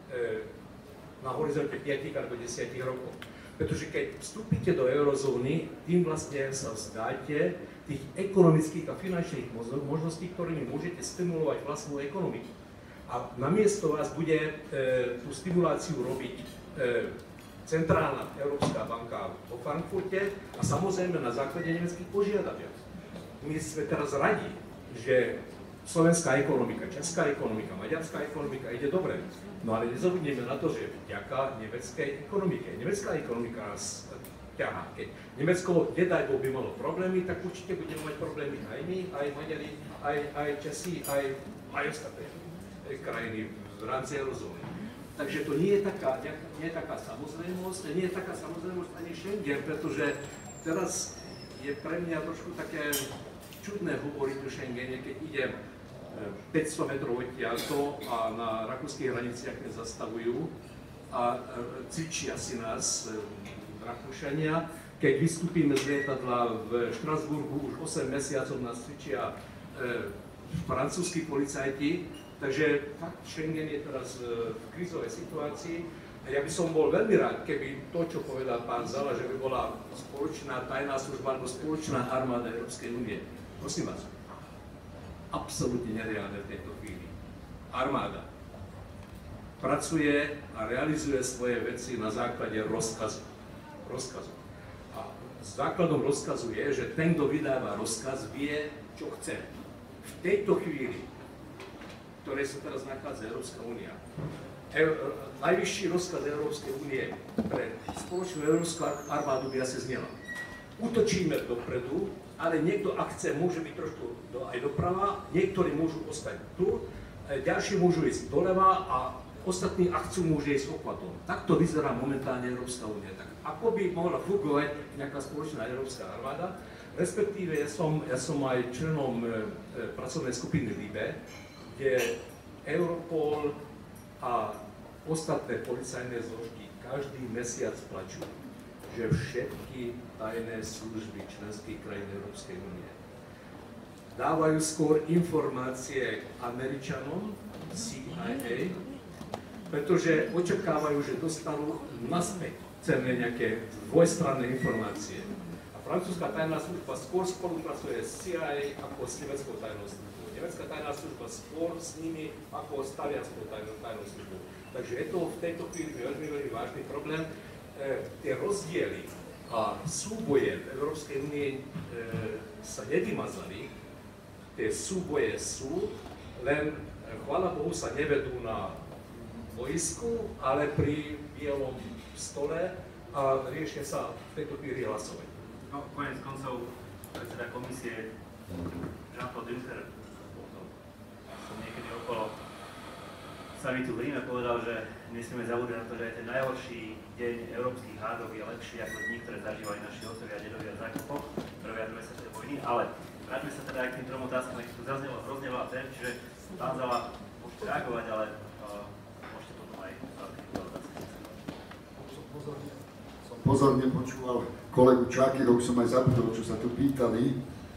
na horizonte 5 alebo 10 rokov. Pretože keď vstúpite do eurozóny, tým vlastne sa vzdáte tých ekonomických a finančných možností, ktorými môžete stimulovať vlastnú ekonomiku. A namiesto vás bude tú stimuláciu robiť Centrálna Európska banka vo Frankfurte a samozrejme na základe nemeckých požiadaviek. My sme teraz radi, že slovenská ekonomika, česká ekonomika, maďarská ekonomika ide dobre. No ale nezabudneme na to, že vďaka nemeckej ekonomike. Nemecká ekonomika nás ťahá. Keď Nemecko, nedaj Boh, by malo problémy, tak určite budeme mať problémy aj my, aj Maďari, aj Česi, aj ostatné krajiny v rámci eurozóny. Takže to nie je taká samozrejmosť, nie je taká samozrejmosť ani Schengen, pretože teraz je pre mňa trošku také čudné hovoriť o Schengene, keď idem 500 metrov odtiaľto a na rakúskych hraniciach nezastavujú a cvičia si nás Rakúšania. Keď vystúpime z lietadla v Štrasburgu, už 8 mesiacov nás cvičia francúzski policajti. Takže fakt Schengen je teraz v krízovej situácii a ja by som bol veľmi rád, keby to, čo povedal pán Zala, že by bola spoločná tajná služba alebo spoločná armáda Európskej únie. Prosím vás, absolútne nereálne v tejto chvíli. Armáda pracuje a realizuje svoje veci na základe rozkazu. A základom rozkazu je, že ten, kto vydáva rozkaz, vie, čo chce. V tejto chvíli, v ktorej sa teraz nachádza Európska únia. Najvyšší rozkaz Európskej únie pre spoločnú európsku armádu by asi znela. Útočíme dopredu, ale niekto, ak chce, môže byť trošku aj doprava, niektorí môžu ostať tu, ďalší môžu ísť doľava a ostatní, ak chcú, môžu ísť obchvatom. Takto vyzerá momentálne Európska únia. Tak ako by mohla fungovať nejaká spoločná európska armáda, respektíve ja som aj členom pracovnej skupiny LIBE, kde Europol a ostatné policajné zložky každý mesiac plačujú, že všetky tajné služby členských krajín Európskej únie dávajú skôr informácie Američanom, CIA, pretože očakávajú, že dostanú naspäť cenné nejaké dvojstranné informácie. A francúzska tajná služba skôr spolupracuje s CIA ako s nemeckou tajnou službou. Nemecká tajná služba skôr s nimi ako s talianskou tajnou službou. Takže je to v tejto chvíli veľmi, veľmi vážny problém. Tie rozdiely a súboje v Európskej únii sa nevymazali. Tie súboje sú, len chvála Bohu sa nevedú na boisku, ale pri bielom stole a riešia sa v tejto chvíli hlasovať. No, konec koncov predseda komisie Jean-Claude Juncker niekedy okolo samitu v Ríme povedal, že nesmieme zabúdať na to, že aj ten najhorší deň európskych hádok je lepší ako dní, ktoré zažívali naši otcovia a dedovia v zákupoch prvej a druhej svetovej vojny. Ale vráťme sa teda aj k tým trom otázkam, keď tu zaznelo hrozne veľa tém, čiže pán Zala, môžete reagovať, ale môžete potom aj tie otázky. Som pozorne počúval kolegu Čákyho, už som aj zabudol, čo sa tu pýtali.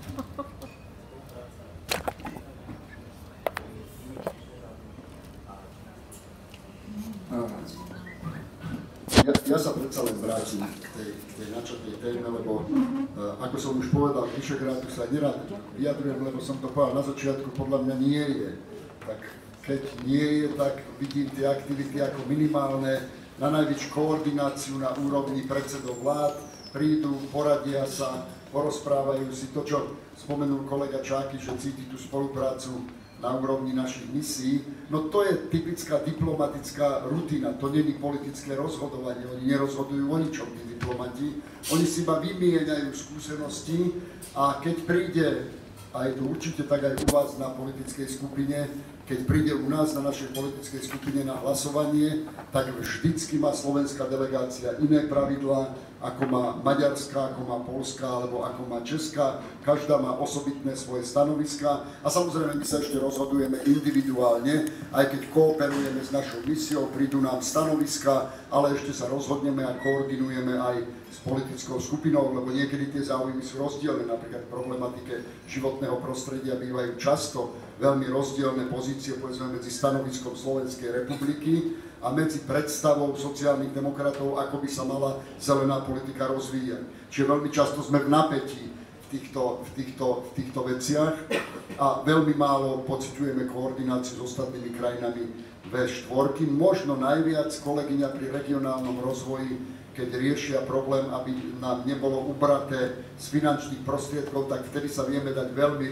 Ja sa predsa len vrátim k tej načatej téme, lebo ako som už povedal, k Vyšehrádu sa nerád vyjadrujem, lebo som to povedal na začiatku, podľa mňa nie je. Tak keď nie je, tak vidím tie aktivity ako minimálne, na najväčšiu koordináciu na úrovni predsedov vlád, prídu, poradia sa, porozprávajú si to, čo spomenul kolega Čáky, že cíti tú spoluprácu na úrovni našich misií. No to je typická diplomatická rutina, to nie je politické rozhodovanie, oni nerozhodujú o ničom, tí diplomati. Oni si iba vymieňajú skúsenosti a keď príde, a je to určite tak aj u vás na politickej skupine, keď príde u nás na našej politickej skupine na hlasovanie, tak vždycky má slovenská delegácia iné pravidlá, ako má maďarská, ako má poľská, alebo ako má česká. Každá má osobitné svoje stanoviská a samozrejme my sa ešte rozhodujeme individuálne, aj keď kooperujeme s našou misiou, prídu nám stanoviská, ale ešte sa rozhodneme a koordinujeme aj s politickou skupinou, lebo niekedy tie záujmy sú rozdielne, napríklad v problematike životného prostredia bývajú často veľmi rozdielne pozície, povedzme, medzi stanoviskom Slovenskej republiky a medzi predstavou sociálnych demokratov, ako by sa mala zelená politika rozvíjať. Čiže veľmi často sme v napätí v v týchto veciach a veľmi málo pociťujeme koordináciu s ostatnými krajinami V4. Možno najviac kolegyňa pri regionálnom rozvoji, keď riešia problém, aby nám nebolo ubraté z finančných prostriedkov, tak vtedy sa vieme dať veľmi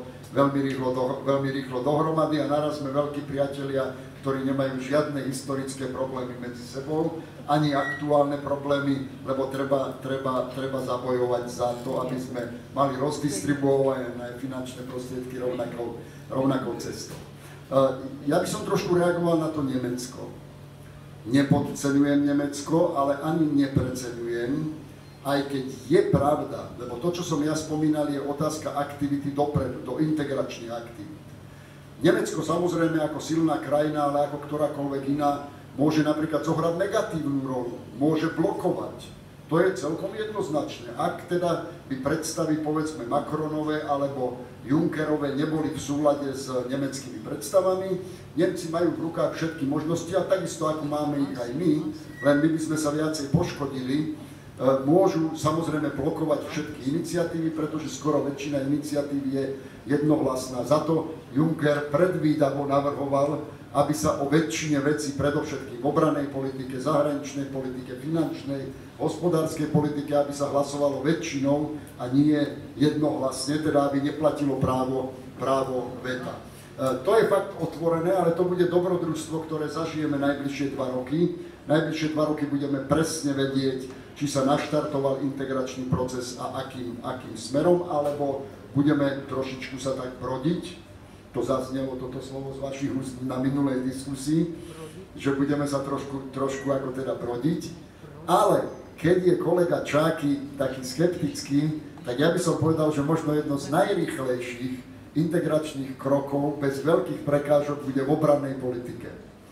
rýchlo dohromady a naraz sme veľkí priatelia, ktorí nemajú žiadne historické problémy medzi sebou, ani aktuálne problémy, lebo treba zabojovať za to, aby sme mali rozdistribuované finančné prostriedky rovnakou cestou. Ja by som trošku reagoval na to Nemecko. Nepodceňujem Nemecko, ale ani nepreceňujem, aj keď je pravda, lebo to, čo som ja spomínal, je otázka aktivity dopredu, do integračných aktivít. Nemecko samozrejme ako silná krajina, ale ako ktorákoľvek iná, môže napríklad zohrať negatívnu rolu, môže blokovať. To je celkom jednoznačné. Ak teda by predstavy, povedzme, Macronové alebo Junckerové neboli v súlade s nemeckými predstavami, Nemci majú v rukách všetky možnosti a takisto ako máme ich aj my, len my by sme sa viacej poškodili, môžu samozrejme blokovať všetky iniciatívy, pretože skoro väčšina iniciatív je jednohlasná. Za to Juncker predvídavo navrhoval, aby sa o väčšine vecí, predovšetkým v obrannej politike, zahraničnej politike, finančnej, hospodárskej politike, aby sa hlasovalo väčšinou a nie jednohlasne, teda aby neplatilo právo veta. To je fakt otvorené, ale to bude dobrodružstvo, ktoré zažijeme najbližšie 2 roky. Najbližšie 2 roky budeme presne vedieť, či sa naštartoval integračný proces a akým smerom, alebo budeme trošičku sa tak brodiť. To zaznelo toto slovo z vašich úst na minulej diskusii, že budeme sa trošku ako teda brodiť. Ale keď je kolega Čáky taký skeptický, tak ja by som povedal, že možno jedno z najrýchlejších integračných krokov bez veľkých prekážok bude v obrannej politike.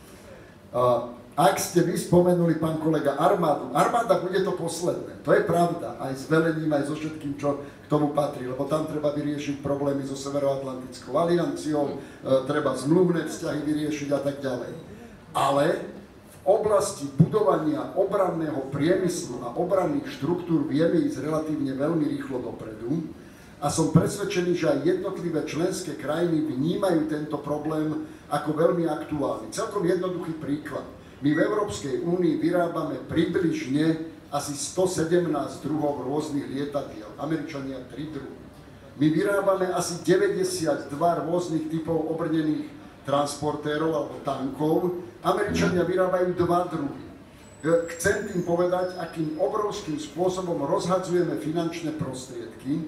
Ak ste vy spomenuli, pán kolega, armáda bude to posledné. To je pravda, aj s velením, aj so všetkým, čo k tomu patrí, lebo tam treba vyriešiť problémy so Severoatlantickou alianciou, treba zmluvné vzťahy vyriešiť a tak ďalej. Ale v oblasti budovania obranného priemyslu a obranných štruktúr vieme ísť relatívne veľmi rýchlo dopredu a som presvedčený, že aj jednotlivé členské krajiny vnímajú tento problém ako veľmi aktuálny. Celkom jednoduchý príklad. My v Európskej únii vyrábame približne asi 117 druhov rôznych lietadiel, Američania 3 druhy. My vyrábame asi 92 rôznych typov obrnených transportérov alebo tankov, Američania vyrábajú 2 druhy. Chcem tým povedať, akým obrovským spôsobom rozhadzujeme finančné prostriedky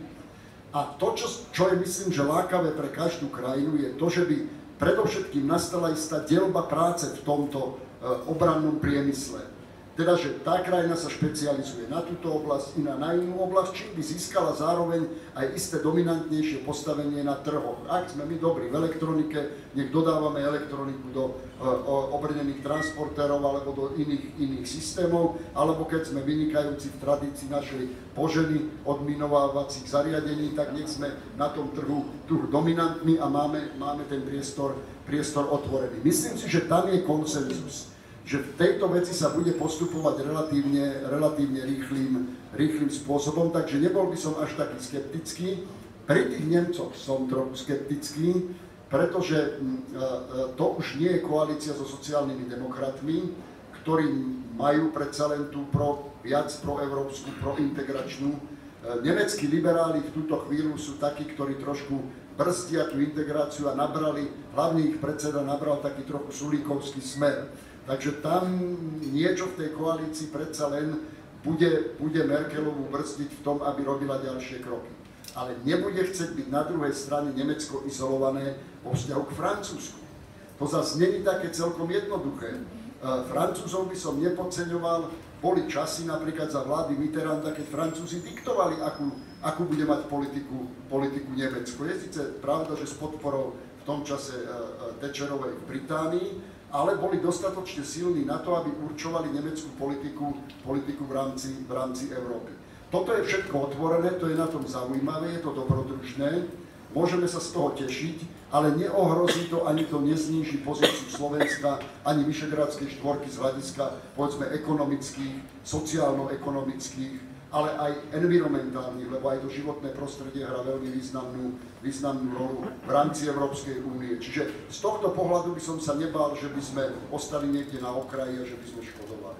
a to, čo je myslím, že lákavé pre každú krajinu, je to, že by predovšetkým nastala istá deľba práce v tomto obrannom priemysle. Teda, že tá krajina sa špecializuje na túto oblasť, iná na inú oblasť, čím by získala zároveň aj isté dominantnejšie postavenie na trhoch. Ak sme my dobrí v elektronike, nech dodávame elektroniku do obrnených transportérov alebo do iných systémov, alebo keď sme vynikajúci v tradícii našej poženy odminovávacích zariadení, tak nech sme na tom trhu dominantní a máme ten priestor otvorený. Myslím si, že tam je konsenzus, že v tejto veci sa bude postupovať relatívne rýchlým spôsobom, takže nebol by som až taký skeptický. Pri tých Nemcoch som trochu skeptický, pretože to už nie je koalícia so sociálnymi demokratmi, ktorí majú predsa len tú viac proeurópsku, prointegračnú. Nemeckí liberáli v túto chvíľu sú takí, ktorí trošku brzdia tú integráciu a hlavne ich predseda nabral taký trochu sulíkovský smer. Takže tam niečo v tej koalícii predsa len bude Merkelovú brzdiť v tom, aby robila ďalšie kroky. Ale nebude chcieť byť na druhej strane Nemecko izolované vo vzťahu k Francúzsku. To zase není také celkom jednoduché. Francúzov by som nepodceňoval, boli časy napríklad za vlády Mitterranda, keď Francúzi diktovali, akú bude mať politiku Nemecko. Je síce pravda, že s podporou v tom čase Thatcherovej v Británii, ale boli dostatočne silní na to, aby určovali nemeckú politiku v rámci Európy. Toto je všetko otvorené, to je na tom zaujímavé, je to dobrodružné, môžeme sa z toho tešiť, ale neohrozí to, ani to nezníži pozíciu Slovenska, ani Vyšehradskej štvorky z hľadiska, povedzme, ekonomických, sociálno-ekonomických ale aj environmentálnych, lebo aj to životné prostredie hrá veľmi významnú rolu v rámci Európskej únie. Čiže z tohto pohľadu by som sa nebál, že by sme ostali niekde na okraji a že by sme škodovali.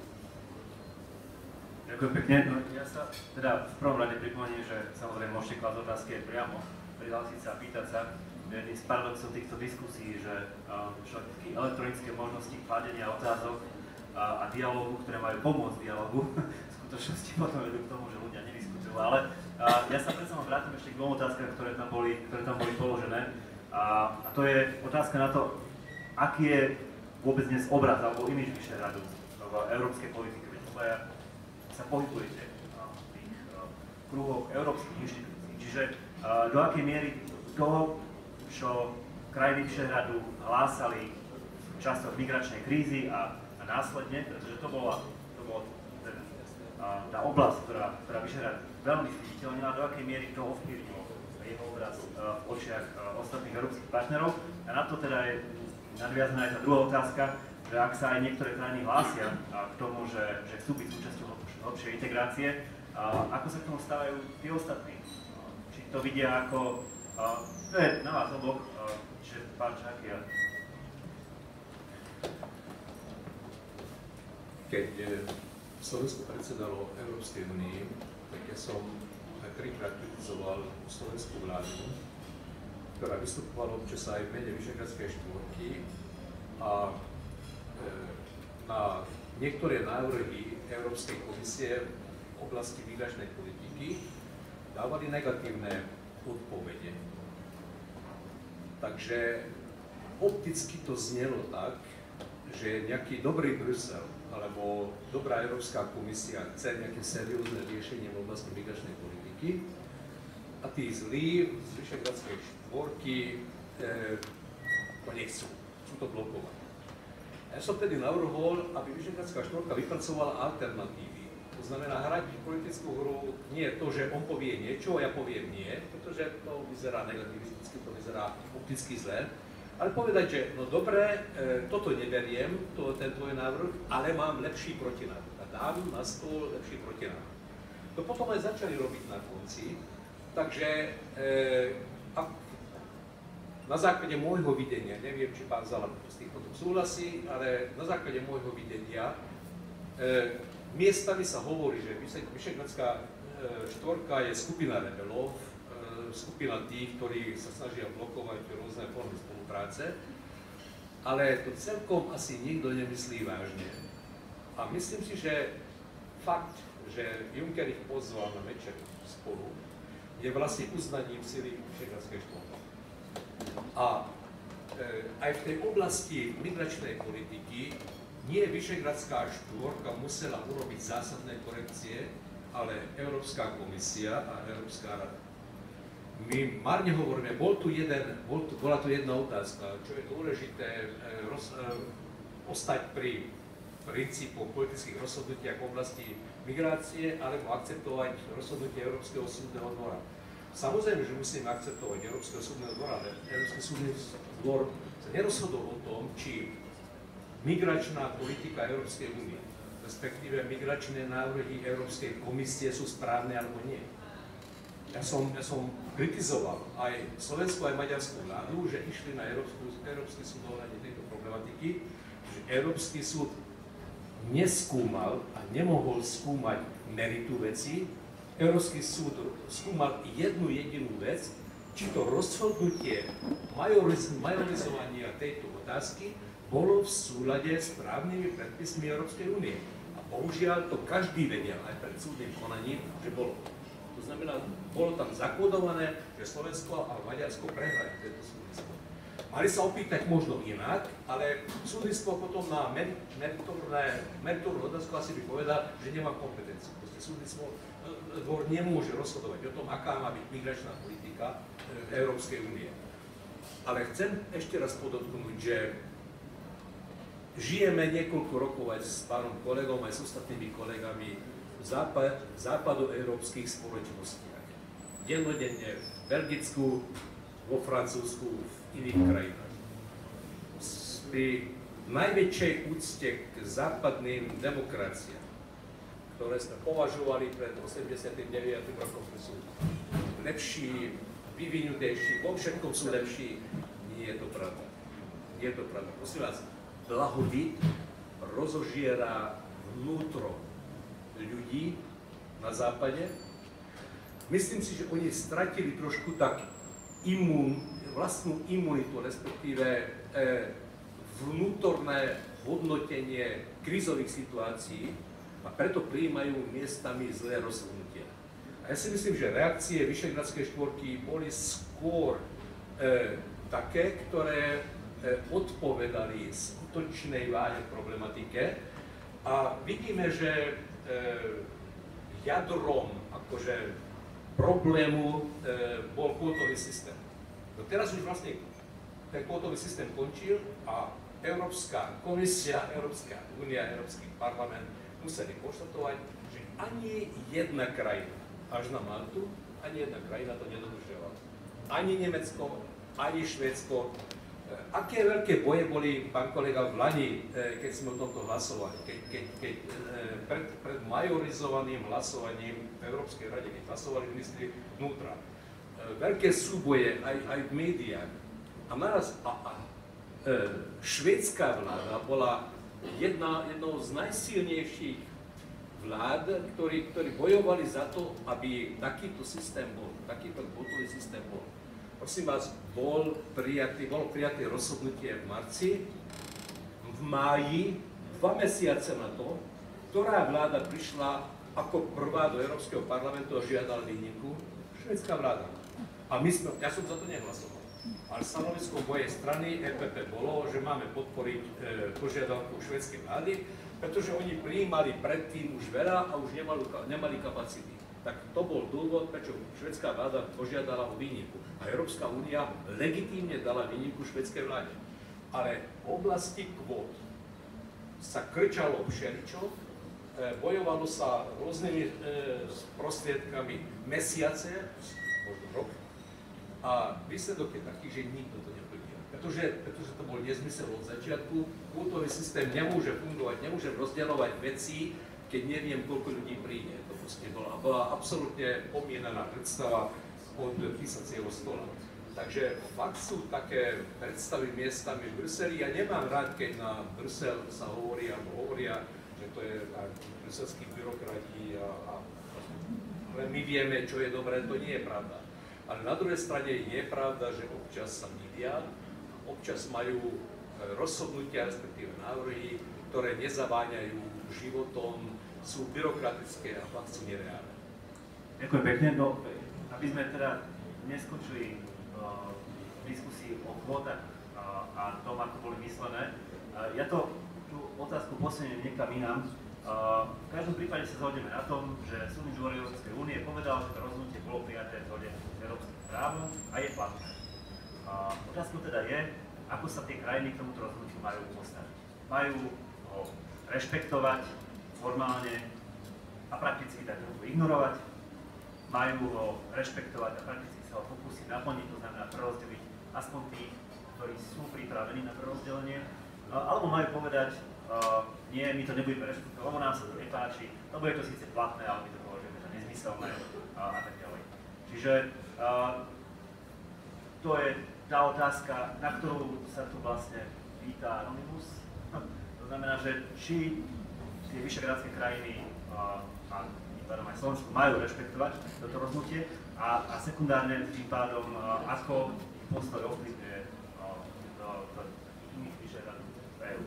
Ďakujem pekne. No, ja sa teda v prvom rade pripomeniem, že samozrejme môžete klásť otázky aj priamo, prihlásiť sa a pýtať sa. Jedným z paradoxov týchto diskusí, že všetky elektronické možnosti kladenia otázok a dialógu, ktoré majú pomôcť dialógu, v skutočnosti potom vedú k tomu, že ľudia nediskutujú. Ale ja sa predsa vrátim ešte k dvom otázkam, ktoré tam boli položené. A to je otázka na to, aký je vôbec dnes obraz alebo imidž Vyšehradu v európskej politike. Veď sa pohybujete v tých kruhoch európskych inštitúcií. Čiže do akej miery toho, čo krajiny Vyšehradu hlásali v časoch migračnej krízy a následne, pretože to bola tá oblasť, ktorá Vyšehrad veľmi viditeľnila, do akej miery to ovplyvnilo jeho obraz v očiach ostatných európskych partnerov. A na to teda je nadviazaná aj tá druhá otázka, že ak sa aj niektoré krajiny hlásia k tomu, že chcú byť súčasťou lepšej integrácie, ako sa k tomu stávajú tí ostatní? Či to vidia ako... to je na vás oboch, čiže pán Čakia. Keď Slovensko predsedalo Európskej únii, tak ja som aj trikrát kritizoval slovenskú vládu, ktorá vystupovala občas aj v mene Vyšehradskej štvorky a na niektoré návrhy Európskej komisie v oblasti migračnej politiky dávali negatívne odpovede. Takže opticky to znelo tak, že nejaký dobrý Brusel alebo dobrá Európska komisia chce nejaké seriózne riešenie v oblasti migračnej politiky a tí zlí z Vyšehradskej štvorky to nechcú, chcú to blokovať. Ja som tedy navrhol, aby Vyšehradská štvorka vypracovala alternatívy. To znamená hrať politickú hru nie to, že on povie niečo a ja poviem nie, pretože to vyzerá negativisticky, to vyzerá opticky zle. Ale povedať, že no dobre, toto neberiem, ten tvoj návrh, ale mám lepší protinávrh. A dám na stôl lepší protinávrh. To potom aj začali robiť na konci, takže na základe môjho videnia, neviem, či pán Zala s tým potom súhlasí, ale na základe môjho videnia miestami sa hovorí, že Vyšehradská štvorka je skupina rebelov, skupina tých, ktorí sa snažia blokovať rôzne formy spolupráce, ale to celkom asi nikto nemyslí vážne. A myslím si, že fakt, že Juncker ich pozval na večer spolu, je vlastne uznaním sily Vyšehradskej štvorky. A aj v tej oblasti migračnej politiky nie Vyšehradská štvorka musela urobiť zásadné korekcie, ale Európska komisia a Európska rada. My marne hovoríme, bola tu jedna otázka, čo je dôležité ostať pri princípoch politických rozhodnutiach v oblasti migrácie alebo akceptovať rozhodnutie Európskeho súdneho dvora. Samozrejme, že musíme akceptovať Európskeho súdneho dvora, ale Európsky súdny dvor sa nerozhodol o tom, či migračná politika Európskej únie, respektíve migračné návrhy Európskej komisie sú správne alebo nie. Ja som kritizoval aj slovenskú, aj maďarskú vládu, že išli na Európsky súd ohľadne tejto problematiky, že Európsky súd neskúmal a nemohol skúmať meritu veci. Európsky súd skúmal jednu jedinú vec, či to rozhodnutie majorizovania tejto otázky bolo v súlade s právnymi predpismi Európskej únie. A bohužiaľ to každý vedel aj pred súdnym konaním, že bolo. To znamená, bolo tam zakódované, že Slovensko a Maďarsko prehrajú tento súdnictvo. Mali sa opýtať možno inak, ale súdnictvo potom na meritornú otázku asi by povedal, že nemá kompetenciu. Proste súdnictvo dvor nemôže rozhodovať o tom, aká má byť migračná politika Európskej únie. Ale chcem ešte raz podotknúť, že žijeme niekoľko rokov aj s pánom kolegom, aj s ostatnými kolegami v západoeurópskych spoločnostiach. Dennodenne v Belgicku, vo Francúzsku, v iných krajinách. Pri najväčšej úcte k západným demokraciám, k ktoré sme považovali pred 89. rokom, že sú lepší, vyvinutejší, vo všetkom sú lepší. Nie je to pravda. Nie je to pravda. Prosím vás, blahobyt rozožiera vnútro ľudí na západe. Myslím si, že oni stratili trošku tak vlastnú imunitu, respektíve vnútorné hodnotenie krízových situácií a preto prijímajú miestami zlé rozhodnutia. A ja si myslím, že reakcie Vyšehradskej štvorky boli skôr také, ktoré odpovedali skutočnej váhe problematike a vidíme, že jadrom akože problému bol kvótový systém. No teraz už vlastne ten kvótový systém končil a Európska komisia, Európska únia, Európsky parlament museli konštatovať, že ani jedna krajina, až na Maltu, ani jedna krajina to nedodržiavala. Ani Nemecko, ani Švédsko. Aké veľké boje boli, pán kolega, v Lani, keď sme o tomto hlasovali, keď pred majorizovaným hlasovaním v Európskej rade, keď hlasovali ministri vnútra, veľké súboje aj v médiách. A naraz švédská vláda bola jednou z najsilnejších vlád, ktorí bojovali za to, aby takýto systém bol, takýto kvótový systém bol. Prosím vás, bolo prijaté rozhodnutie v marci, v máji, 2 mesiace na to, ktorá vláda prišla ako prvá do Európskeho parlamentu a žiadala výnimku? Švédská vláda. A ja som za to nehlasoval. Ale stanoviskom mojej strany EPP bolo, že máme podporiť požiadavku švédskej vlády, pretože oni prijímali predtým už veľa a už nemali kapacity. Tak to bol dôvod, prečo švédská vláda požiadala o výnimku. A Európska únia legitímne dala výnimku švédskej vláde. Ale v oblasti kvót sa krčalo všeličo, bojovalo sa rôznymi prostriedkami mesiace, možno rok, a výsledok je taký, že nikto to neplnil. Pretože to bol nezmysel od začiatku, kvótový systém nemôže fungovať, nemôže rozdeľovať veci, keď neviem, koľko ľudí príde. To proste bola absolútne pomienaná predstava od písacieho stola. Takže fakt sú také predstavy miestami v Bruseli. Ja nemám rád, keď na Brusel sa hovoria, že to je bruselskí byrokrati ale my vieme, čo je dobré, to nie je pravda. Ale na druhej strane je pravda, že občas sa mýlia, občas majú rozhodnutia, respektíve návrhy, ktoré nezaváňajú životom, sú byrokratické a fakt sú nereálne. Ďakujem pekne. No, aby sme teda neskončili v diskusii o kvótach a tom, ako boli myslené, ja tú otázku posuniem niekam inám. V každom prípade sa zhodneme na tom, že Súdny dvor Európskej únie povedal, že to rozhodnutie bolo prijaté v zhode s európskym právom a je platné. Otázkou teda je, ako sa tie krajiny k tomuto rozhodnutiu majú postaviť. Majú ho rešpektovať formálne a prakticky tak trochu ignorovať, majú ho rešpektovať a prakticky sa ho pokúsiť naplniť, to znamená prerozdeliť aspoň tých, ktorí sú pripravení na prerozdelenie, alebo majú povedať, nie, my to nebudeme rešpektovať, lebo nám sa to nepáči, lebo je to síce platné, ale my to považujeme za nezmyselné a tak ďalej. Čiže to je tá otázka, na ktorú sa tu vlastne pýta Anonymous. To znamená, že či tie vyšehradské krajiny a tým aj Slovensko majú rešpektovať toto rozhodnutie a sekundárne tým pádom, ako postoj ovplyvňuje do iných vyšehradov EÚ.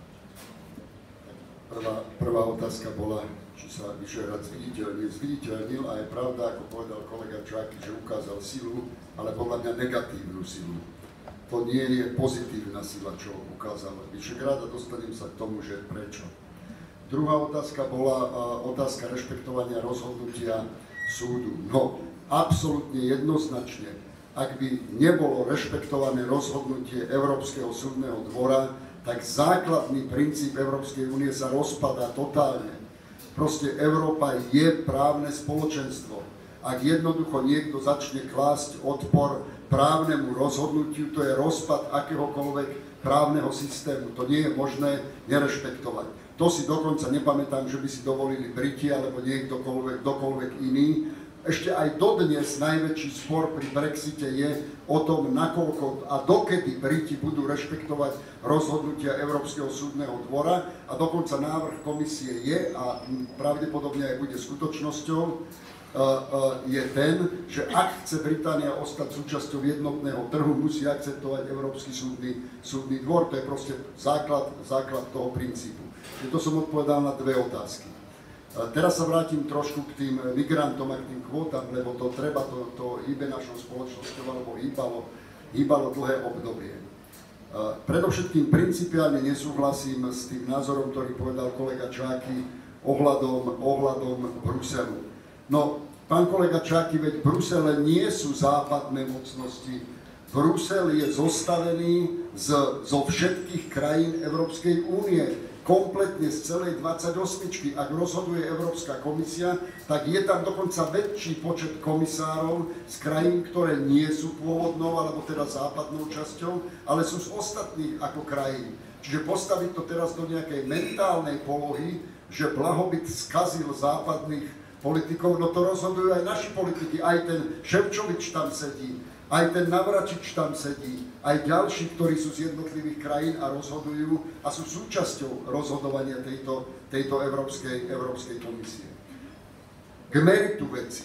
Prvá otázka bola, či sa Vyšehrad zviditeľnil a je pravda, ako povedal kolega Čáky, že ukázal silu, ale podľa mňa negatívnu silu. To nie je pozitívna sila, čo ukázal Vyšehrad a dostanem sa k tomu, že prečo. Druhá otázka bola otázka rešpektovania rozhodnutia súdu. No, absolútne jednoznačne, ak by nebolo rešpektované rozhodnutie Európskeho súdneho dvora, tak základný princíp Európskej únie sa rozpadá totálne. Proste Európa je právne spoločenstvo. Ak jednoducho niekto začne klásť odpor právnemu rozhodnutiu, to je rozpad akéhokoľvek právneho systému. To nie je možné nerešpektovať. To si dokonca nepamätám, že by si dovolili Briti alebo kdokoľvek iný. Ešte aj dodnes najväčší spor pri Brexite je o tom, nakoľko a dokedy Briti budú rešpektovať rozhodnutia Európskeho súdneho dvora, a dokonca návrh komisie je, a pravdepodobne aj bude skutočnosťou, je ten, že ak chce Británia ostať súčasťou jednotného trhu, musí akceptovať Európsky súdny dvor. To je proste základ toho princípu. To som odpovedal na dve otázky. Teraz sa vrátim trošku k tým migrantom a k tým kvótam, lebo to hýbe našou spoločnosťou, alebo hýbalo dlhé obdobie. Predovšetkým principiálne nesúhlasím s tým názorom, ktorý povedal kolega Čáky ohľadom Bruselu. No, pán kolega Čáky, veď v Brusele nie sú západné mocnosti. Brusel je zostavený zo všetkých krajín Európskej únie. Kompletne z celej 28. Ak rozhoduje Európska komisia, tak je tam dokonca väčší počet komisárov z krajín, ktoré nie sú pôvodnou, alebo teda západnou časťou, ale sú z ostatných ako krajín. Čiže postaviť to teraz do nejakej mentálnej polohy, že blahobyt skazil západných politikov, no to rozhodujú aj naši politiky, aj ten Ševčovič tam sedí, aj ten Navračič tam sedí, aj ďalší, ktorí sú z jednotlivých krajín a rozhodujú a sú súčasťou rozhodovania tejto Európskej komisie. K meritu veci,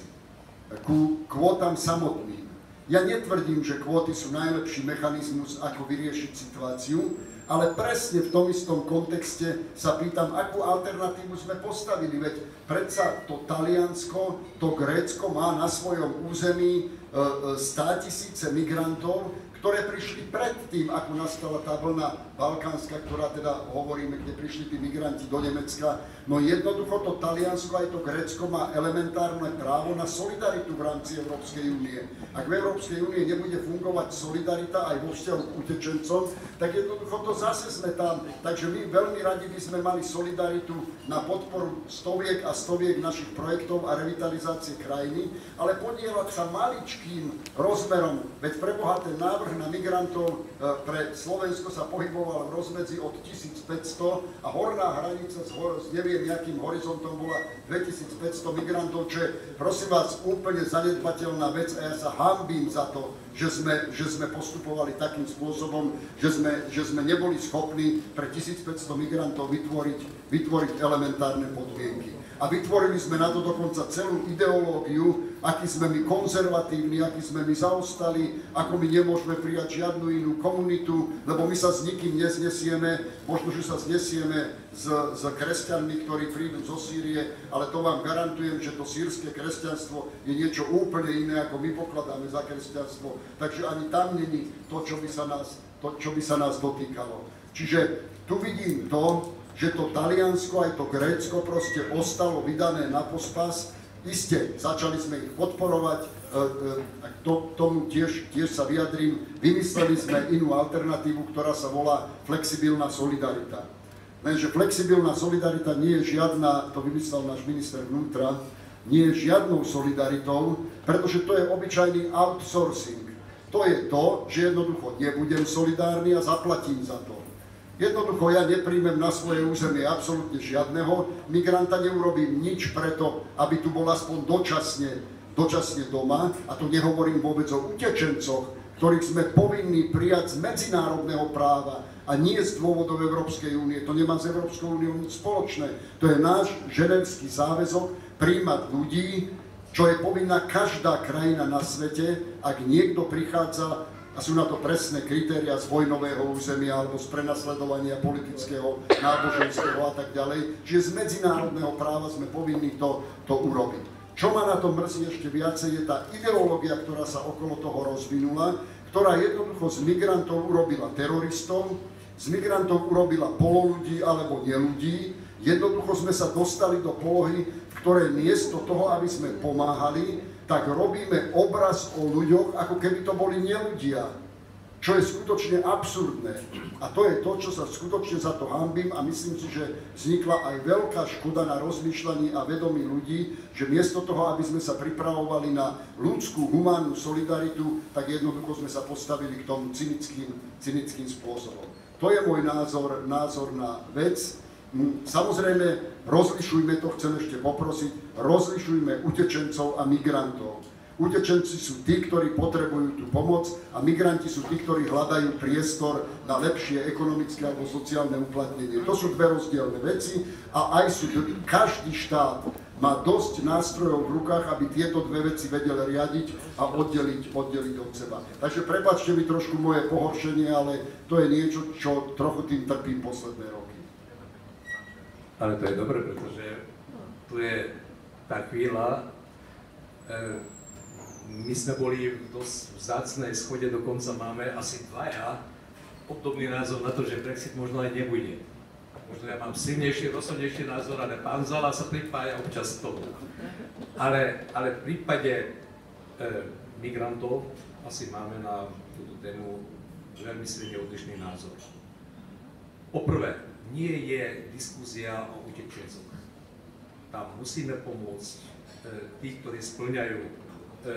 ku kvótam samotným. Ja netvrdím, že kvóty sú najlepší mechanizmus, ako vyriešiť situáciu, ale presne v tom istom kontexte sa pýtam, akú alternatívu sme postavili. Veď predsa to Taliansko, to Grécko má na svojom území 100 000 migrantov, ktoré prišli pred tým, ako nastala tá vlna balkánska, ktorá teda hovoríme, kde prišli tí migranti do Nemecka. No jednoducho to Taliansko aj to Grécko má elementárne právo na solidaritu v rámci Európskej únie. Ak v Európskej únie nebude fungovať solidarita aj vo vzťahu k utečencom, tak jednoducho to zase sme tam. Takže my veľmi radi by sme mali solidaritu na podporu stoviek a stoviek našich projektov a revitalizácie krajiny, ale podieľať sa maličkým rozmerom, veď preboha ten návrh na migrantov pre Slovensko sa pohyboval v rozmedzi od 1500 a horná hranica s neviem jakým horizontom bola 2500 migrantov, čo je, prosím vás, úplne zanedbateľná vec a ja sa hanbím za to, že sme postupovali takým spôsobom, že sme neboli schopní pre 1500 migrantov vytvoriť elementárne podmienky. A vytvorili sme na to dokonca celú ideológiu, aký sme my konzervatívni, aký sme my zaostali, ako my nemôžeme prijať žiadnu inú komunitu, lebo my sa s nikým neznesieme, možno, že sa znesieme s kresťanmi, ktorí prídu zo Sýrie, ale to vám garantujem, že to sýrske kresťanstvo je niečo úplne iné, ako my pokladáme za kresťanstvo. Takže ani tam není to, čo by sa nás dotýkalo. Čiže tu vidím to, že to Taliansko aj to Grécko proste ostalo vydané na pospas. Isté, začali sme ich podporovať, tomu tiež sa vyjadrím, vymysleli sme inú alternatívu, ktorá sa volá flexibilná solidarita. Lenže flexibilná solidarita nie je žiadna, to vymyslel náš minister vnútra, nie je žiadnou solidaritou, pretože to je obyčajný outsourcing. To je to, že jednoducho nebudem solidárny a zaplatím za to. Jednoducho ja nepríjmem na svoje územie absolútne žiadneho migranta, neurobím nič preto, aby tu bol aspoň dočasne doma, a tu nehovorím vôbec o utečencoch, ktorých sme povinní prijať z medzinárodného práva a nie z dôvodov Európskej únie. To nemá s Európskou úniou nič spoločné. To je náš ženevský záväzok prijímať ľudí, čo je povinná každá krajina na svete, ak niekto prichádza a sú na to presné kritéria z vojnového územia alebo z prenasledovania politického, náboženského a tak ďalej. Čiže z medzinárodného práva sme povinní to urobiť. Čo ma na to mrzí ešte viacej, je tá ideológia, ktorá sa okolo toho rozvinula, ktorá jednoducho z migrantov urobila teroristov, z migrantov urobila poloľudí alebo neľudí. Jednoducho sme sa dostali do polohy, v ktorej miesto toho, aby sme pomáhali, tak robíme obraz o ľuďoch, ako keby to boli neľudia, čo je skutočne absurdné. A to je to, čo sa skutočne za to hanbím, a myslím si, že vznikla aj veľká škoda na rozmýšľaní a vedomí ľudí, že miesto toho, aby sme sa pripravovali na ľudskú, humánnu solidaritu, tak jednoducho sme sa postavili k tomu cynickým spôsobom. To je môj názor na vec. Samozrejme, rozlišujme, to chcem ešte poprosiť, rozlišujme utečencov a migrantov. Utečenci sú tí, ktorí potrebujú tú pomoc a migranti sú tí, ktorí hľadajú priestor na lepšie ekonomické alebo sociálne uplatnenie. To sú dve rozdielne veci a každý štát má dosť nástrojov v rukách, aby tieto dve veci vedel riadiť a oddeliť od seba. Takže prepáčte mi trošku moje pohoršenie, ale to je niečo, čo trochu tým trpím posledné roky. Ale to je dobré, pretože tu je tá chvíľa, my sme boli v dosť vzácnej schode, dokonca máme asi dvaja obdobný názor na to, že Brexit možno aj nebude. Možno ja mám silnejší, rozhodnejší názor, ale pán Zala sa pripája občas k tomu. Ale v prípade migrantov asi máme na túto tému veľmi silne odlišný názor. Poprvé, nie je diskusia o utečencoch. Tam musíme pomôcť tí, ktorí spĺňajú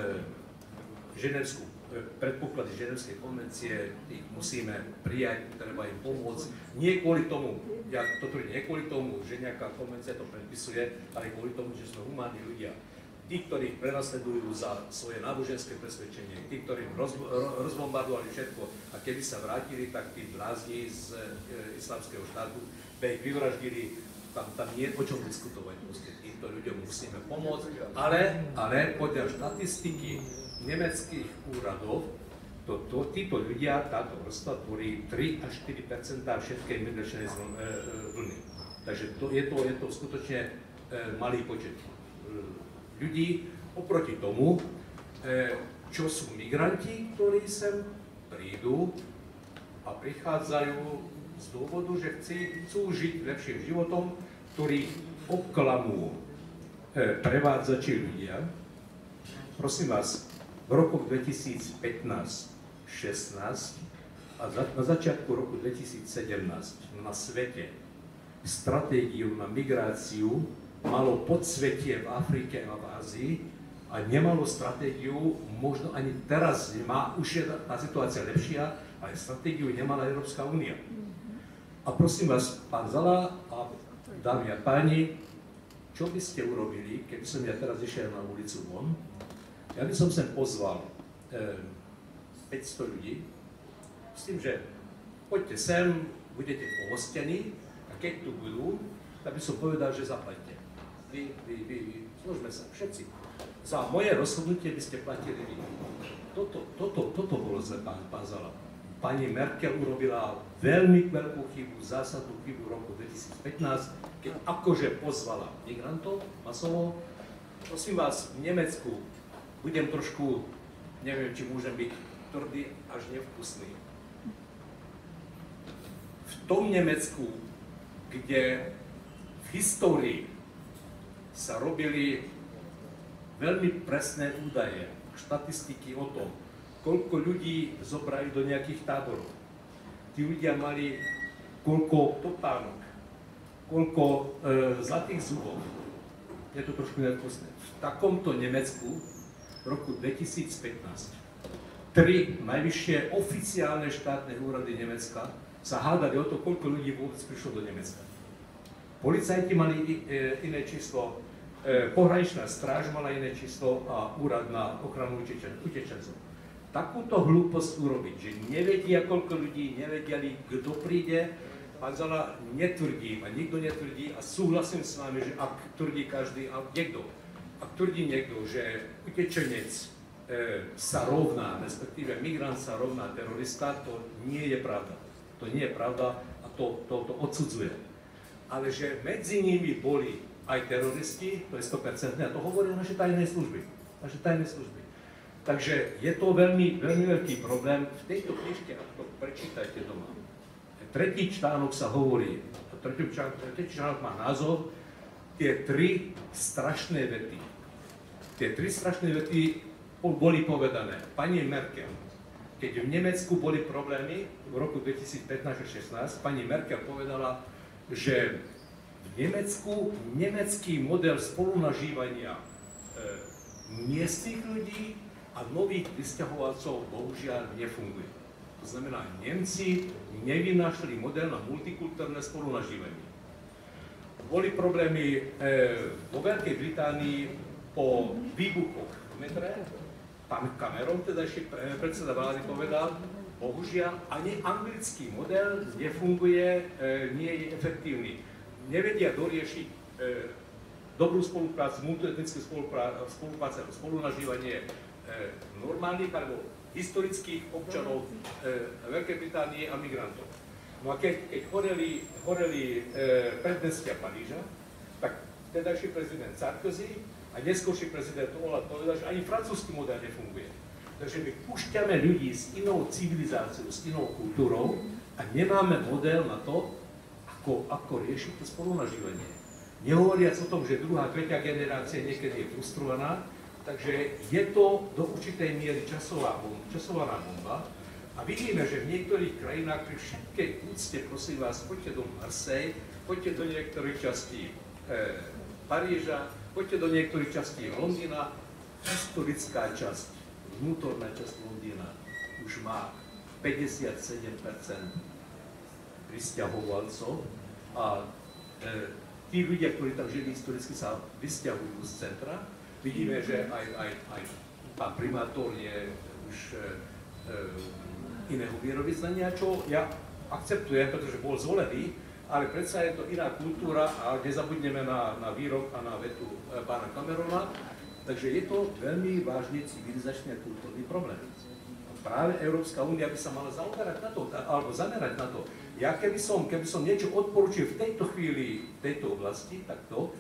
predpoklady Ženevskej konvencie, ich musíme prijať, treba im pomôcť. Nie kvôli tomu, nie kvôli tomu, že nejaká konvencia to predpisuje, ale kvôli tomu, že sme humánni ľudia. Tí, ktorí prenasledujú za svoje náboženské presvedčenie, tí, ktorí rozbombardovali všetko a keby sa vrátili, tak tí blázni z islamského štátu by ich vyvraždili, tam nie je o čom diskutovať. Týmto ľuďom musíme pomôcť, ale podľa štatistiky nemeckých úradov, títo ľudia, táto vrstva tvorí 3 až 4% všetkej migračnej vlny. Takže je to skutočne malý počet ľudí oproti tomu, čo sú migranti, ktorí sem prídu a prichádzajú z dôvodu, že chcú žiť lepším životom, ktorých obklamú prevádzači ľudia. Prosím vás, v roku 2015-16 a na začiatku roku 2017 na svete stratégiu na migráciu malo podsvetie v Afrike a v Ázii a nemalo stratégiu, možno ani teraz nemá, už je tá situácia lepšia, ale stratégiu nemala Európska únia. A prosím vás, pán Zala a dámy a páni, čo by ste urobili, keby som ja teraz išiel na ulicu von? Ja by som sem pozval 500 ľudí s tým, že poďte sem, budete pohostení a keď tu budú, tak by som povedal, že zaplaťte. Vy, zložme sa, všetci. Za moje rozhodnutie by ste platili vy. Toto bolo zle, pán Zala. Pani Merkel urobila veľmi veľkú chybu, zásadnú chybu v roku 2015, keď akože pozvala migrantov masovo. Prosím vás, v Nemecku budem trošku, neviem, či môžem byť tvrdý až nevkusný. V tom Nemecku, kde v histórii sa robili veľmi presné údaje, štatistiky o tom, koľko ľudí zobrali do nejakých táborov. Tí ľudia mali koľko topánok, koľko zlatých zubov. Je to trošku nevkusné. V takomto Nemecku v roku 2015 3 najvyššie oficiálne štátne úrady Nemecka sa hádali o to, koľko ľudí vôbec prišlo do Nemecka. Policajti mali iné číslo, pohraničná stráž mala iné číslo a úrad na ochranu utečencov. Takúto hlúposť urobiť, že nevedia, koľko ľudí, nevedeli, kto príde. Pán Zala, netvrdím a nikto netvrdí a súhlasím s vami, že ak tvrdí každý, ak tvrdí niekto, že utečenec sa rovná, respektíve migrant sa rovná terorista, to nie je pravda. To nie je pravda a to odsudzujem. Ale že medzi nimi boli aj teroristi, to je 100%, a to hovoria naše tajné služby. Takže je to veľmi, veľmi veľký problém. V tejto knižke, ak to prečítajte doma, tretí článok sa hovorí, tretí článok má názov tie 3 strašné vety. Tie 3 strašné vety boli povedané. Pani Merkel, keď v Nemecku boli problémy v roku 2015-16, pani Merkel povedala, že v Nemecku nemecký model spolunažívania miestnych ľudí a nových prisťahovalcov bohužiaľ nefunguje. To znamená, Nemci nevynašli model na multikultúrne spolunažívanie. Boli problémy vo Veľkej Británii po výbuchoch v metre. Pán Cameron, teda ešte predseda vlády, povedal, bohužiaľ ani anglický model nefunguje, nie je efektívny. Nevedia doriešiť dobrú spoluprácu, multietnickú spoluprácu, spolunažívanie normálnych alebo historických občanov Veľkej Británie a migrantov. No a keď horeli predmestia Paríža, tak vtedajší prezident Sarkozy a neskôrší prezident Hollande povedal, že ani francúzsky model nefunguje. Takže my púšťame ľudí s inou civilizáciou, s inou kultúrou a nemáme model na to, ako riešiť to spolunažívanie. Nehovoriac o tom, že druhá, tretia generácia niekedy je frustrovaná, takže je to do určitej miery časovaná bomba. A vidíme, že v niektorých krajinách pri všetkej úcte, prosím vás, poďte do Marseille, poďte do niektorých častí Paríža, poďte do niektorých častí Londýna, historická časť, vnútorná časť Londýna už má 57% prisťahovalcov a tí ľudia, ktorí tam žili historicky, sa vysťahujú z centra. Vidíme, že aj pán primátor je už iného vierovyznania, čo ja akceptujem, pretože bol zvolený, ale predsa je to iná kultúra a nezabudneme na výrok a na vetu pána Camerona. Takže je to veľmi vážne civilizačný a kultúrny problém. Práve Európska únia by sa mala zaoberať na to, alebo zamerať na to. Ja keby som niečo odporučil v tejto chvíli, v tejto oblasti, tak to,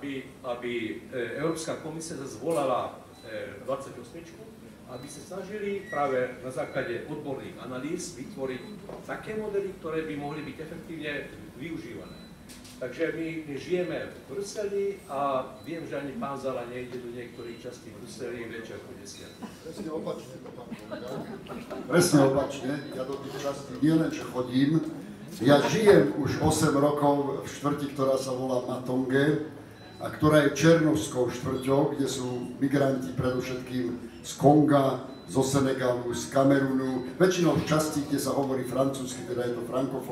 aby Európska komisia zvolala 28, aby sa snažili práve na základe odborných analýz vytvoriť také modely, ktoré by mohli byť efektívne využívané. Takže my žijeme v Bruseli a viem, že ani pán Zala nejde do niektorých častí Bruseli večer po 10. Presne opačne to pán kolega. Presne opačne. Ja do tých častí nielen, že chodím. Ja žijem už 8 rokov v štvrti, ktorá sa volá Matonge a ktorá je černovskou štvrťou, kde sú migranti predovšetkým z Konga, zo Senegalu, z Kamerunu, väčšinou v časti, kde sa hovorí francúzsky, teda je to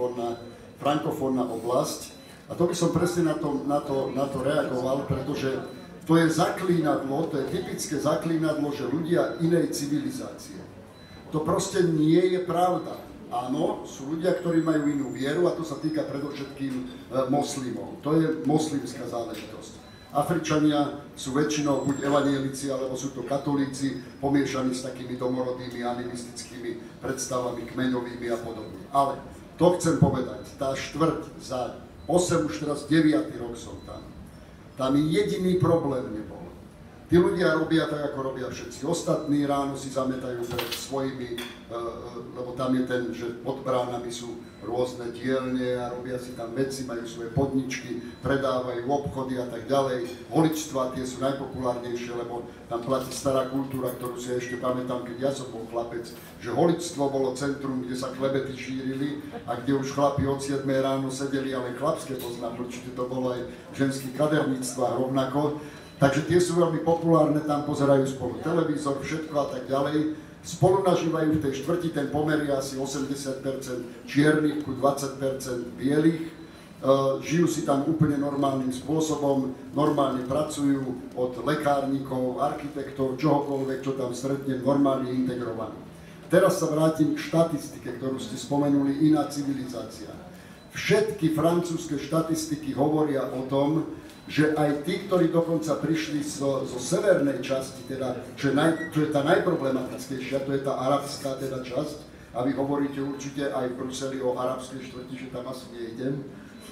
frankofónna oblasť. A to by som presne na to reagoval, pretože to je zaklínadlo, to je typické zaklínadlo, že ľudia inej civilizácie. To proste nie je pravda. Áno, sú ľudia, ktorí majú inú vieru a to sa týka predovšetkým moslimov. To je moslimská záležitosť. Afričania sú väčšinou buď evanielici, alebo sú to katolíci, pomiešaní s takými domorodými, animistickými predstavami, kmeňovými a podobne. Ale to chcem povedať, tá štvrť za 8, už teraz 9. rok som tam. Tam jediný problém nebol. Tí ľudia robia tak, ako robia všetci ostatní, ráno si zametajú pred svojimi, lebo tam je ten, že pod bránami sú rôzne dielne a robia si tam veci, majú svoje podničky, predávajú obchody a tak ďalej. Holičstvá tie sú najpopulárnejšie, lebo tam platí stará kultúra, ktorú si ešte pamätám, keď ja som bol chlapec, že holičstvo bolo centrum, kde sa klebety šírili a kde už chlapi od 7 ráno sedeli, ale chlapské poznám, určite to bolo aj v ženských kaderníctvách rovnako. Takže tie sú veľmi populárne, tam pozerajú spolu televízor, všetko a tak ďalej. Spolu nažívajú v tej štvrti, ten pomer je asi 80% čiernych ku 20% bielých. Žijú si tam úplne normálnym spôsobom, normálne pracujú od lekárnikov, architektov, čohokoľvek, čo tam stretnem, normálne integrovaní. Teraz sa vrátim k štatistike, ktorú ste spomenuli, iná civilizácia. Všetky francúzske štatistiky hovoria o tom, že aj tí, ktorí dokonca prišli zo severnej časti, teda, čo je tá najproblematickejšia, to je tá arabská teda časť, a vy hovoríte určite aj v Bruseli o arabskej štvrti, že tam asi nejdem,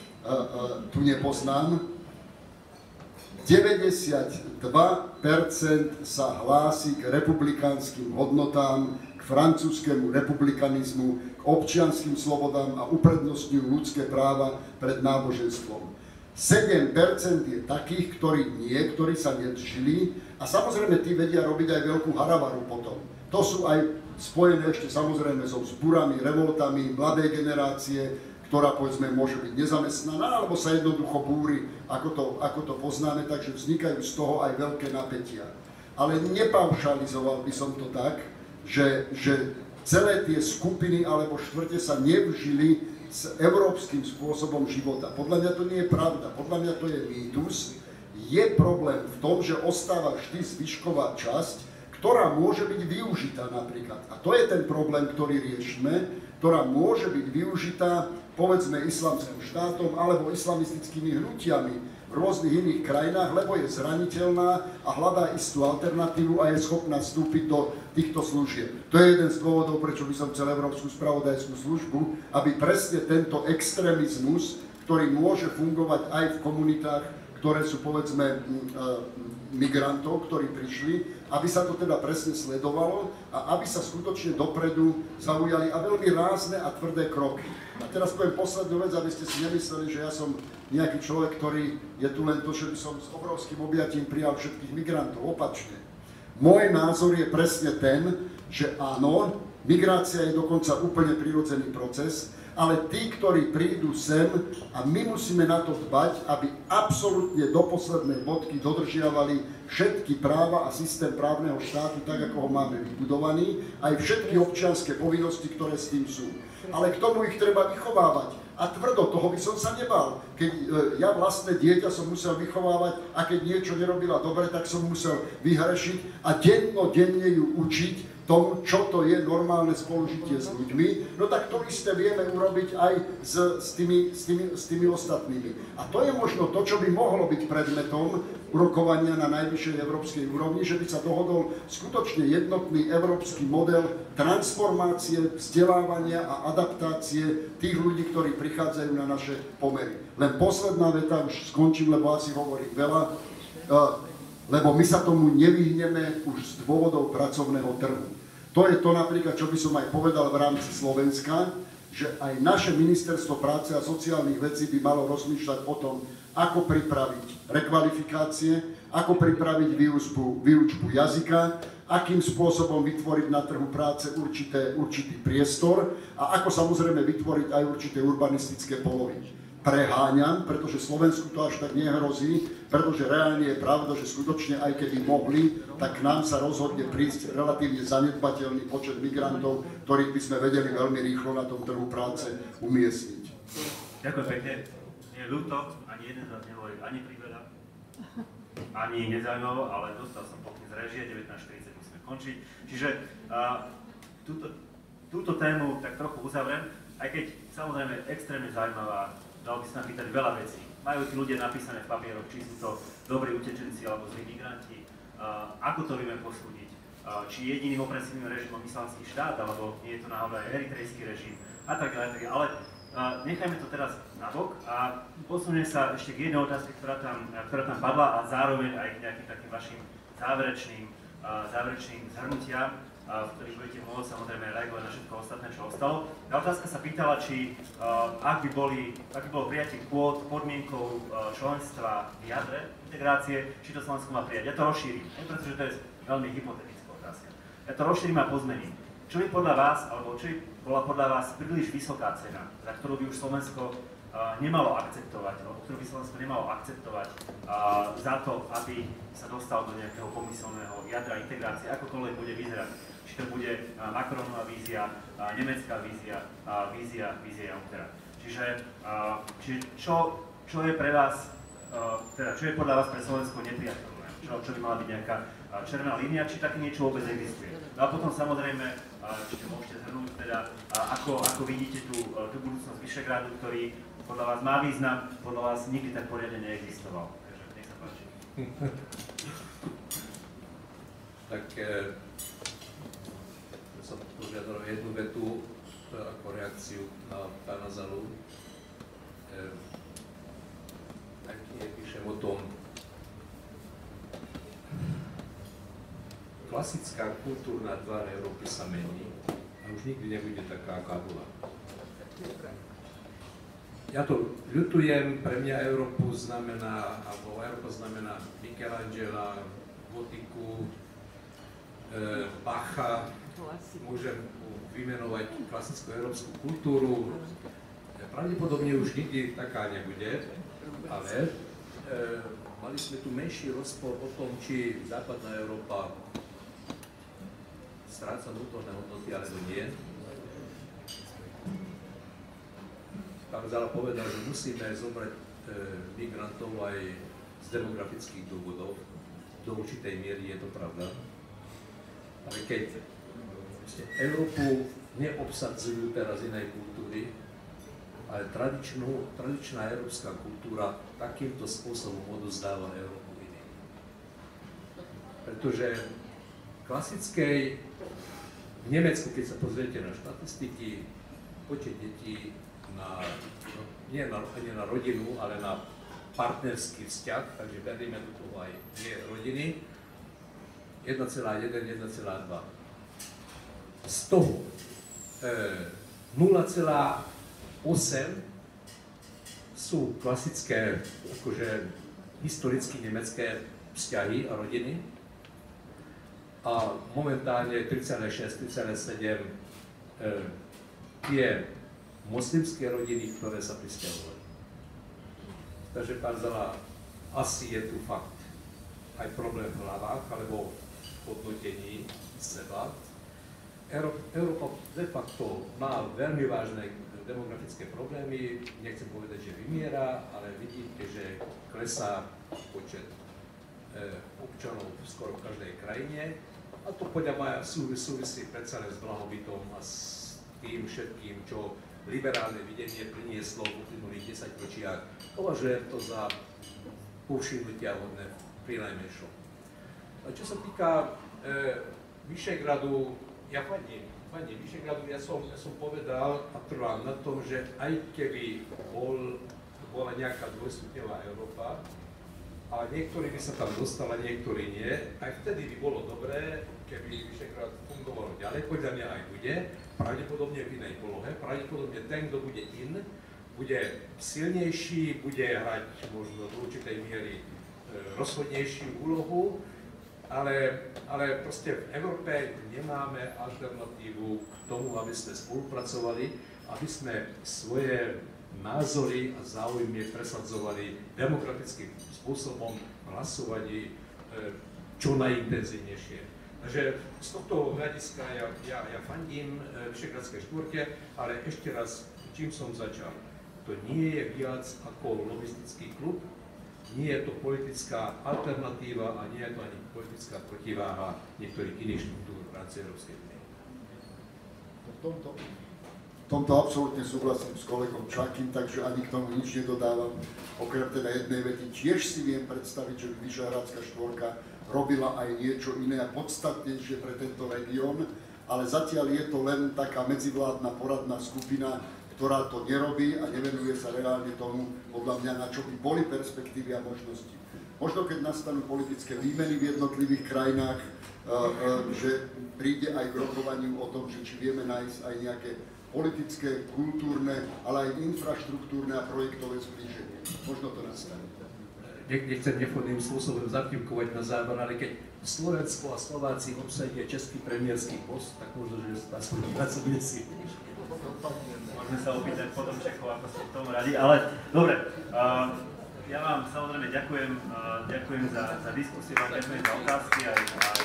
tu nepoznám. 92% sa hlási k republikánskym hodnotám, k francúzskému republikanizmu, k občianskym slobodám a uprednostňujú ľudské práva pred náboženstvom. 7% je takých, ktorí sa nedržili a samozrejme tí vedia robiť aj veľkú haravaru potom. To sú aj spojené ešte samozrejme so vzburami, revoltami mladej generácie, ktorá povedzme môže byť nezamestnaná alebo sa jednoducho búri, ako to poznáme, takže vznikajú z toho aj veľké napätia. Ale nepaušalizoval by som to tak, že celé tie skupiny alebo štvrte sa nevžili s európskym spôsobom života. Podľa mňa to nie je pravda, podľa mňa to je mýtus. Je problém v tom, že ostáva vždy zvyšková časť, ktorá môže byť využitá napríklad. A to je ten problém, ktorý riešime, ktorá môže byť využitá, povedzme, islamským štátom alebo islamistickými hnutiami v rôznych iných krajinách, lebo je zraniteľná a hľadá istú alternatívu a je schopná vstúpiť do týchto služieb. To je jeden z dôvodov, prečo by som chcel Európsku spravodajskú službu, aby presne tento extrémizmus, ktorý môže fungovať aj v komunitách, ktoré sú, povedzme, migrantov, ktorí prišli, aby sa to teda presne sledovalo a aby sa skutočne dopredu zaujali a veľmi rázne a tvrdé kroky. A teraz poviem poslednú vec, aby ste si nemysleli, že ja som nejaký človek, ktorý je tu len to, že by som s obrovským objatím prijal všetkých migrantov. Opačne. Môj názor je presne ten, že áno, migrácia je dokonca úplne prirodzený proces, ale tí, ktorí prídu sem, a my musíme na to dbať, aby absolútne do poslednej bodky dodržiavali všetky práva a systém právneho štátu, tak ako ho máme vybudovaný, aj všetky občianske povinnosti, ktoré s tým sú. Ale k tomu ich treba vychovávať. A tvrdo, toho by som sa nebal. Keď ja vlastné dieťa som musel vychovávať a keď niečo nerobila dobre, tak som musel vyhrešiť a denne ju učiť tomu, čo to je normálne spolužitie s ľuďmi, no tak to isté vieme urobiť aj s tými ostatnými. A to je možno to, čo by mohlo byť predmetom rokovania na najvyššej európskej úrovni, že by sa dohodol skutočne jednotný európsky model transformácie, vzdelávania a adaptácie tých ľudí, ktorí prichádzajú na naše pomery. Len posledná veta, už skončím, lebo asi hovorím veľa, lebo my sa tomu nevyhneme už z dôvodov pracovného trhu. To je to napríklad, čo by som aj povedal v rámci Slovenska, že aj naše ministerstvo práce a sociálnych vecí by malo rozmýšľať o tom, ako pripraviť rekvalifikácie, ako pripraviť výučbu jazyka, akým spôsobom vytvoriť na trhu práce určitý priestor a ako samozrejme vytvoriť aj určité urbanistické polohy. Preháňam, pretože Slovensku to až tak nehrozí, pretože reálne je pravda, že skutočne aj keby mohli, tak k nám sa rozhodne prísť relatívne zanedbateľný počet migrantov, ktorých by sme vedeli veľmi rýchlo na tom trhu práce umiestniť. Ďakujem pekne. Nie je ľúto, ani jeden z vás nehovorí ani priveľa, ani nezaujímavo, ale dostal som pokyn z režie, 19:40 musíme končiť. Čiže túto tému tak trochu uzavriem, aj keď samozrejme extrémne zaujímavá. Dalo by sa nám pýtať veľa vecí. Majú tí ľudia napísané v papieroch, či sú to dobrí utečenci alebo zlí migranti, ako to vieme posúdiť, či jediným opresívnym režimom islamský štát, alebo nie je to náhodou aj eritrejský režim, a tak ďalej. Ale nechajme to teraz nabok a posuniem sa ešte k jednej otázke, ktorá tam padla a zároveň aj k nejakým takým vašim záverečným zhrnutiam, v ktorých budete môcť samozrejme reagovať na všetko ostatné, čo ostalo. Tá otázka sa pýtala, či ak by bolo prijatie kvót podmienkou členstva v jadre integrácie, či to Slovensko má prijať. Ja to rozšírim, pretože to je veľmi hypotetická otázka. Ja to rozšírim a pozmením. Čo by podľa vás, alebo čo by bola podľa vás príliš vysoká cena, za ktorú by už Slovensko nemalo akceptovať, alebo ktorú by Slovensko nemalo akceptovať za to, aby sa dostal do nejakého pomyselného jadra integrácie, akokoľvek bude vyzerať. Či to bude Macronová vízia, nemecká vízia, vízia Junckera. Čiže čo je pre vás, čo je podľa vás pre Slovensko nepriateľné? Čo by mala byť nejaká červená línia, či také niečo vôbec existuje? No a potom samozrejme, či to môžete zhrnúť, teda, ako vidíte tú budúcnosť Vyšegrádu, ktorý podľa vás má význam, podľa vás nikdy tak poriadne neexistoval. Takže nech sa páči. Tak som požiadal jednu vetu ako reakciu na pána Zalu. Tak píšem o tom, klasická kultúrna tvár Európy sa mení a už nikdy nebude taká, aká bola. Ja to ľutujem, pre mňa Európa znamená Michelangela, gotiku, Bacha, môžem vymenovať klasickú európsku kultúru. Pravdepodobne už nikdy taká nebude, ale mali sme tu menší rozpor o tom, či západná Európa stráca vnútorné hodnoty, alebo nie. Pán Zala povedal, že musíme zobrať migrantov aj z demografických dôvodov. Do určitej miery je to pravda. Ale keď Európu neobsadzujú teraz iné kultúry, ale tradičná európska kultúra takýmto spôsobom odozdáva Európu iným. Pretože klasickej, v Nemecku, keď sa pozriete na štatistiky, počet detí nie na rodinu, ale na partnerský vzťah, takže berieme do toho aj dve rodiny, 1,1, 1,2. Z toho 0,8 sú klasické, akože historicky nemecké vzťahy a rodiny a momentálne 3,6, 3,7 tie moslimské rodiny, ktoré sa prisťahovali. Takže pán Zala, asi je tu fakt aj problém v hlavách alebo v hodnotení seba. Európa de facto má veľmi vážne demografické problémy, nechcem povedať, že vymiera, ale vidíte, že klesá počet občanov skoro v každej krajine a to podľa mňa súvisí predsa len s blahobytom a s tým všetkým, čo liberálne videnie prinieslo v uplynulých 10 ročiach. Považujem to za povšimnutia hodné pri najmenšom. Čo sa týka Vyšehradu, ja fandím Vyšehradu, ja som povedal a trvám na tom, že aj keby bola nejaká dvojstupňová Európa, a niektorí by sa tam dostali, niektorí nie, aj vtedy by bolo dobré, keby Vyšehrad fungovalo ďalej, podľa mňa aj bude, pravdepodobne v inej polohe, pravdepodobne ten, kto bude bude silnejší, bude hrať možno do určitej miery rozhodnejšiu úlohu, ale proste v Európe nemáme alternatívu k tomu, aby sme spolupracovali, aby sme svoje názory a záujmy presadzovali demokratickým spôsobom v hlasovaní čo najintenzívnejšie. Takže z tohto hľadiska ja fandím Vyšehradskej štvorke, ale ešte raz, čím som začal, to nie je viac ako lobistický klub, nie je to politická alternatíva a nie je to ani politická protiváha niektorých iných štruktúr v rámci Európskej únie. V tomto absolútne súhlasím s kolegom Čakým, takže ani k tomu nič nedodávam. Okrem teda jednej vety, tiež si viem predstaviť, že Vyšehradská štvorka robila aj niečo iné a podstatnejšie pre tento región, ale zatiaľ je to len taká medzivládna poradná skupina, ktorá to nerobí a nevenuje sa reálne tomu, podľa mňa, na čo by boli perspektívy a možnosti. Možno keď nastanú politické výmeny v jednotlivých krajinách, že príde aj k rokovaniu o tom, že či vieme nájsť aj nejaké politické, kultúrne, ale aj infraštruktúrne a projektové zblíženie. Možno to nastane. Nechcem nevhodným spôsobom zapivkovať na záver, ale keď Slovensko a Slováci obsadia český premiérsky post, tak možno, že aspoň práca bude si. Môžeme sa opýtať potom Čechov, ako sú v tom radi, ale dobre. Ja vám samozrejme ďakujem za diskusiu, vám ďakujem za otázky aj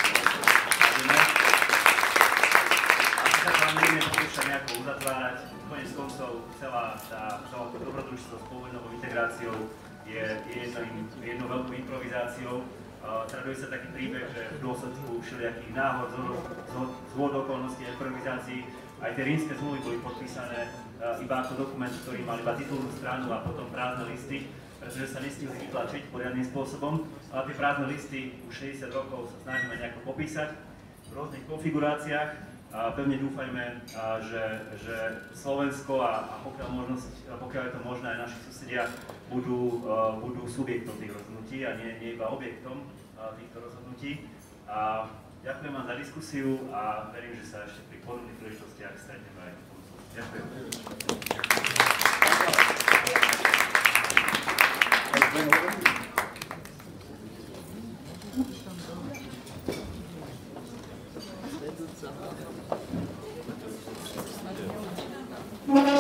sa vám nebudeme pokúšať nejako uzatvárať. Koniec koncov celá to dobrodružstvo s povojnovou integráciou je jednou veľkou improvizáciou. Traduje sa taký príbeh, že v dôsledku všelijakých náhod, zhôd okolností a improvizácií aj tie rímske zmluvy boli podpísané iba ako dokument, ktorý mal iba titulnú stranu a potom prázdne listy, pretože sa nestihli vytlačiť poriadnym spôsobom. Ale tie prázdne listy už 60 rokov sa snažíme nejako popísať v rôznych konfiguráciách. A pevne dúfajme, že Slovensko a pokiaľ je to možné, aj naši susedia budú subjektom tých rozhodnutí a nie iba objektom týchto rozhodnutí. A ďakujem vám za diskusiu a verím, že sa ešte pri podobných príležitostiach stretneme aj v budúcnosti. Ďakujem. Vedúca.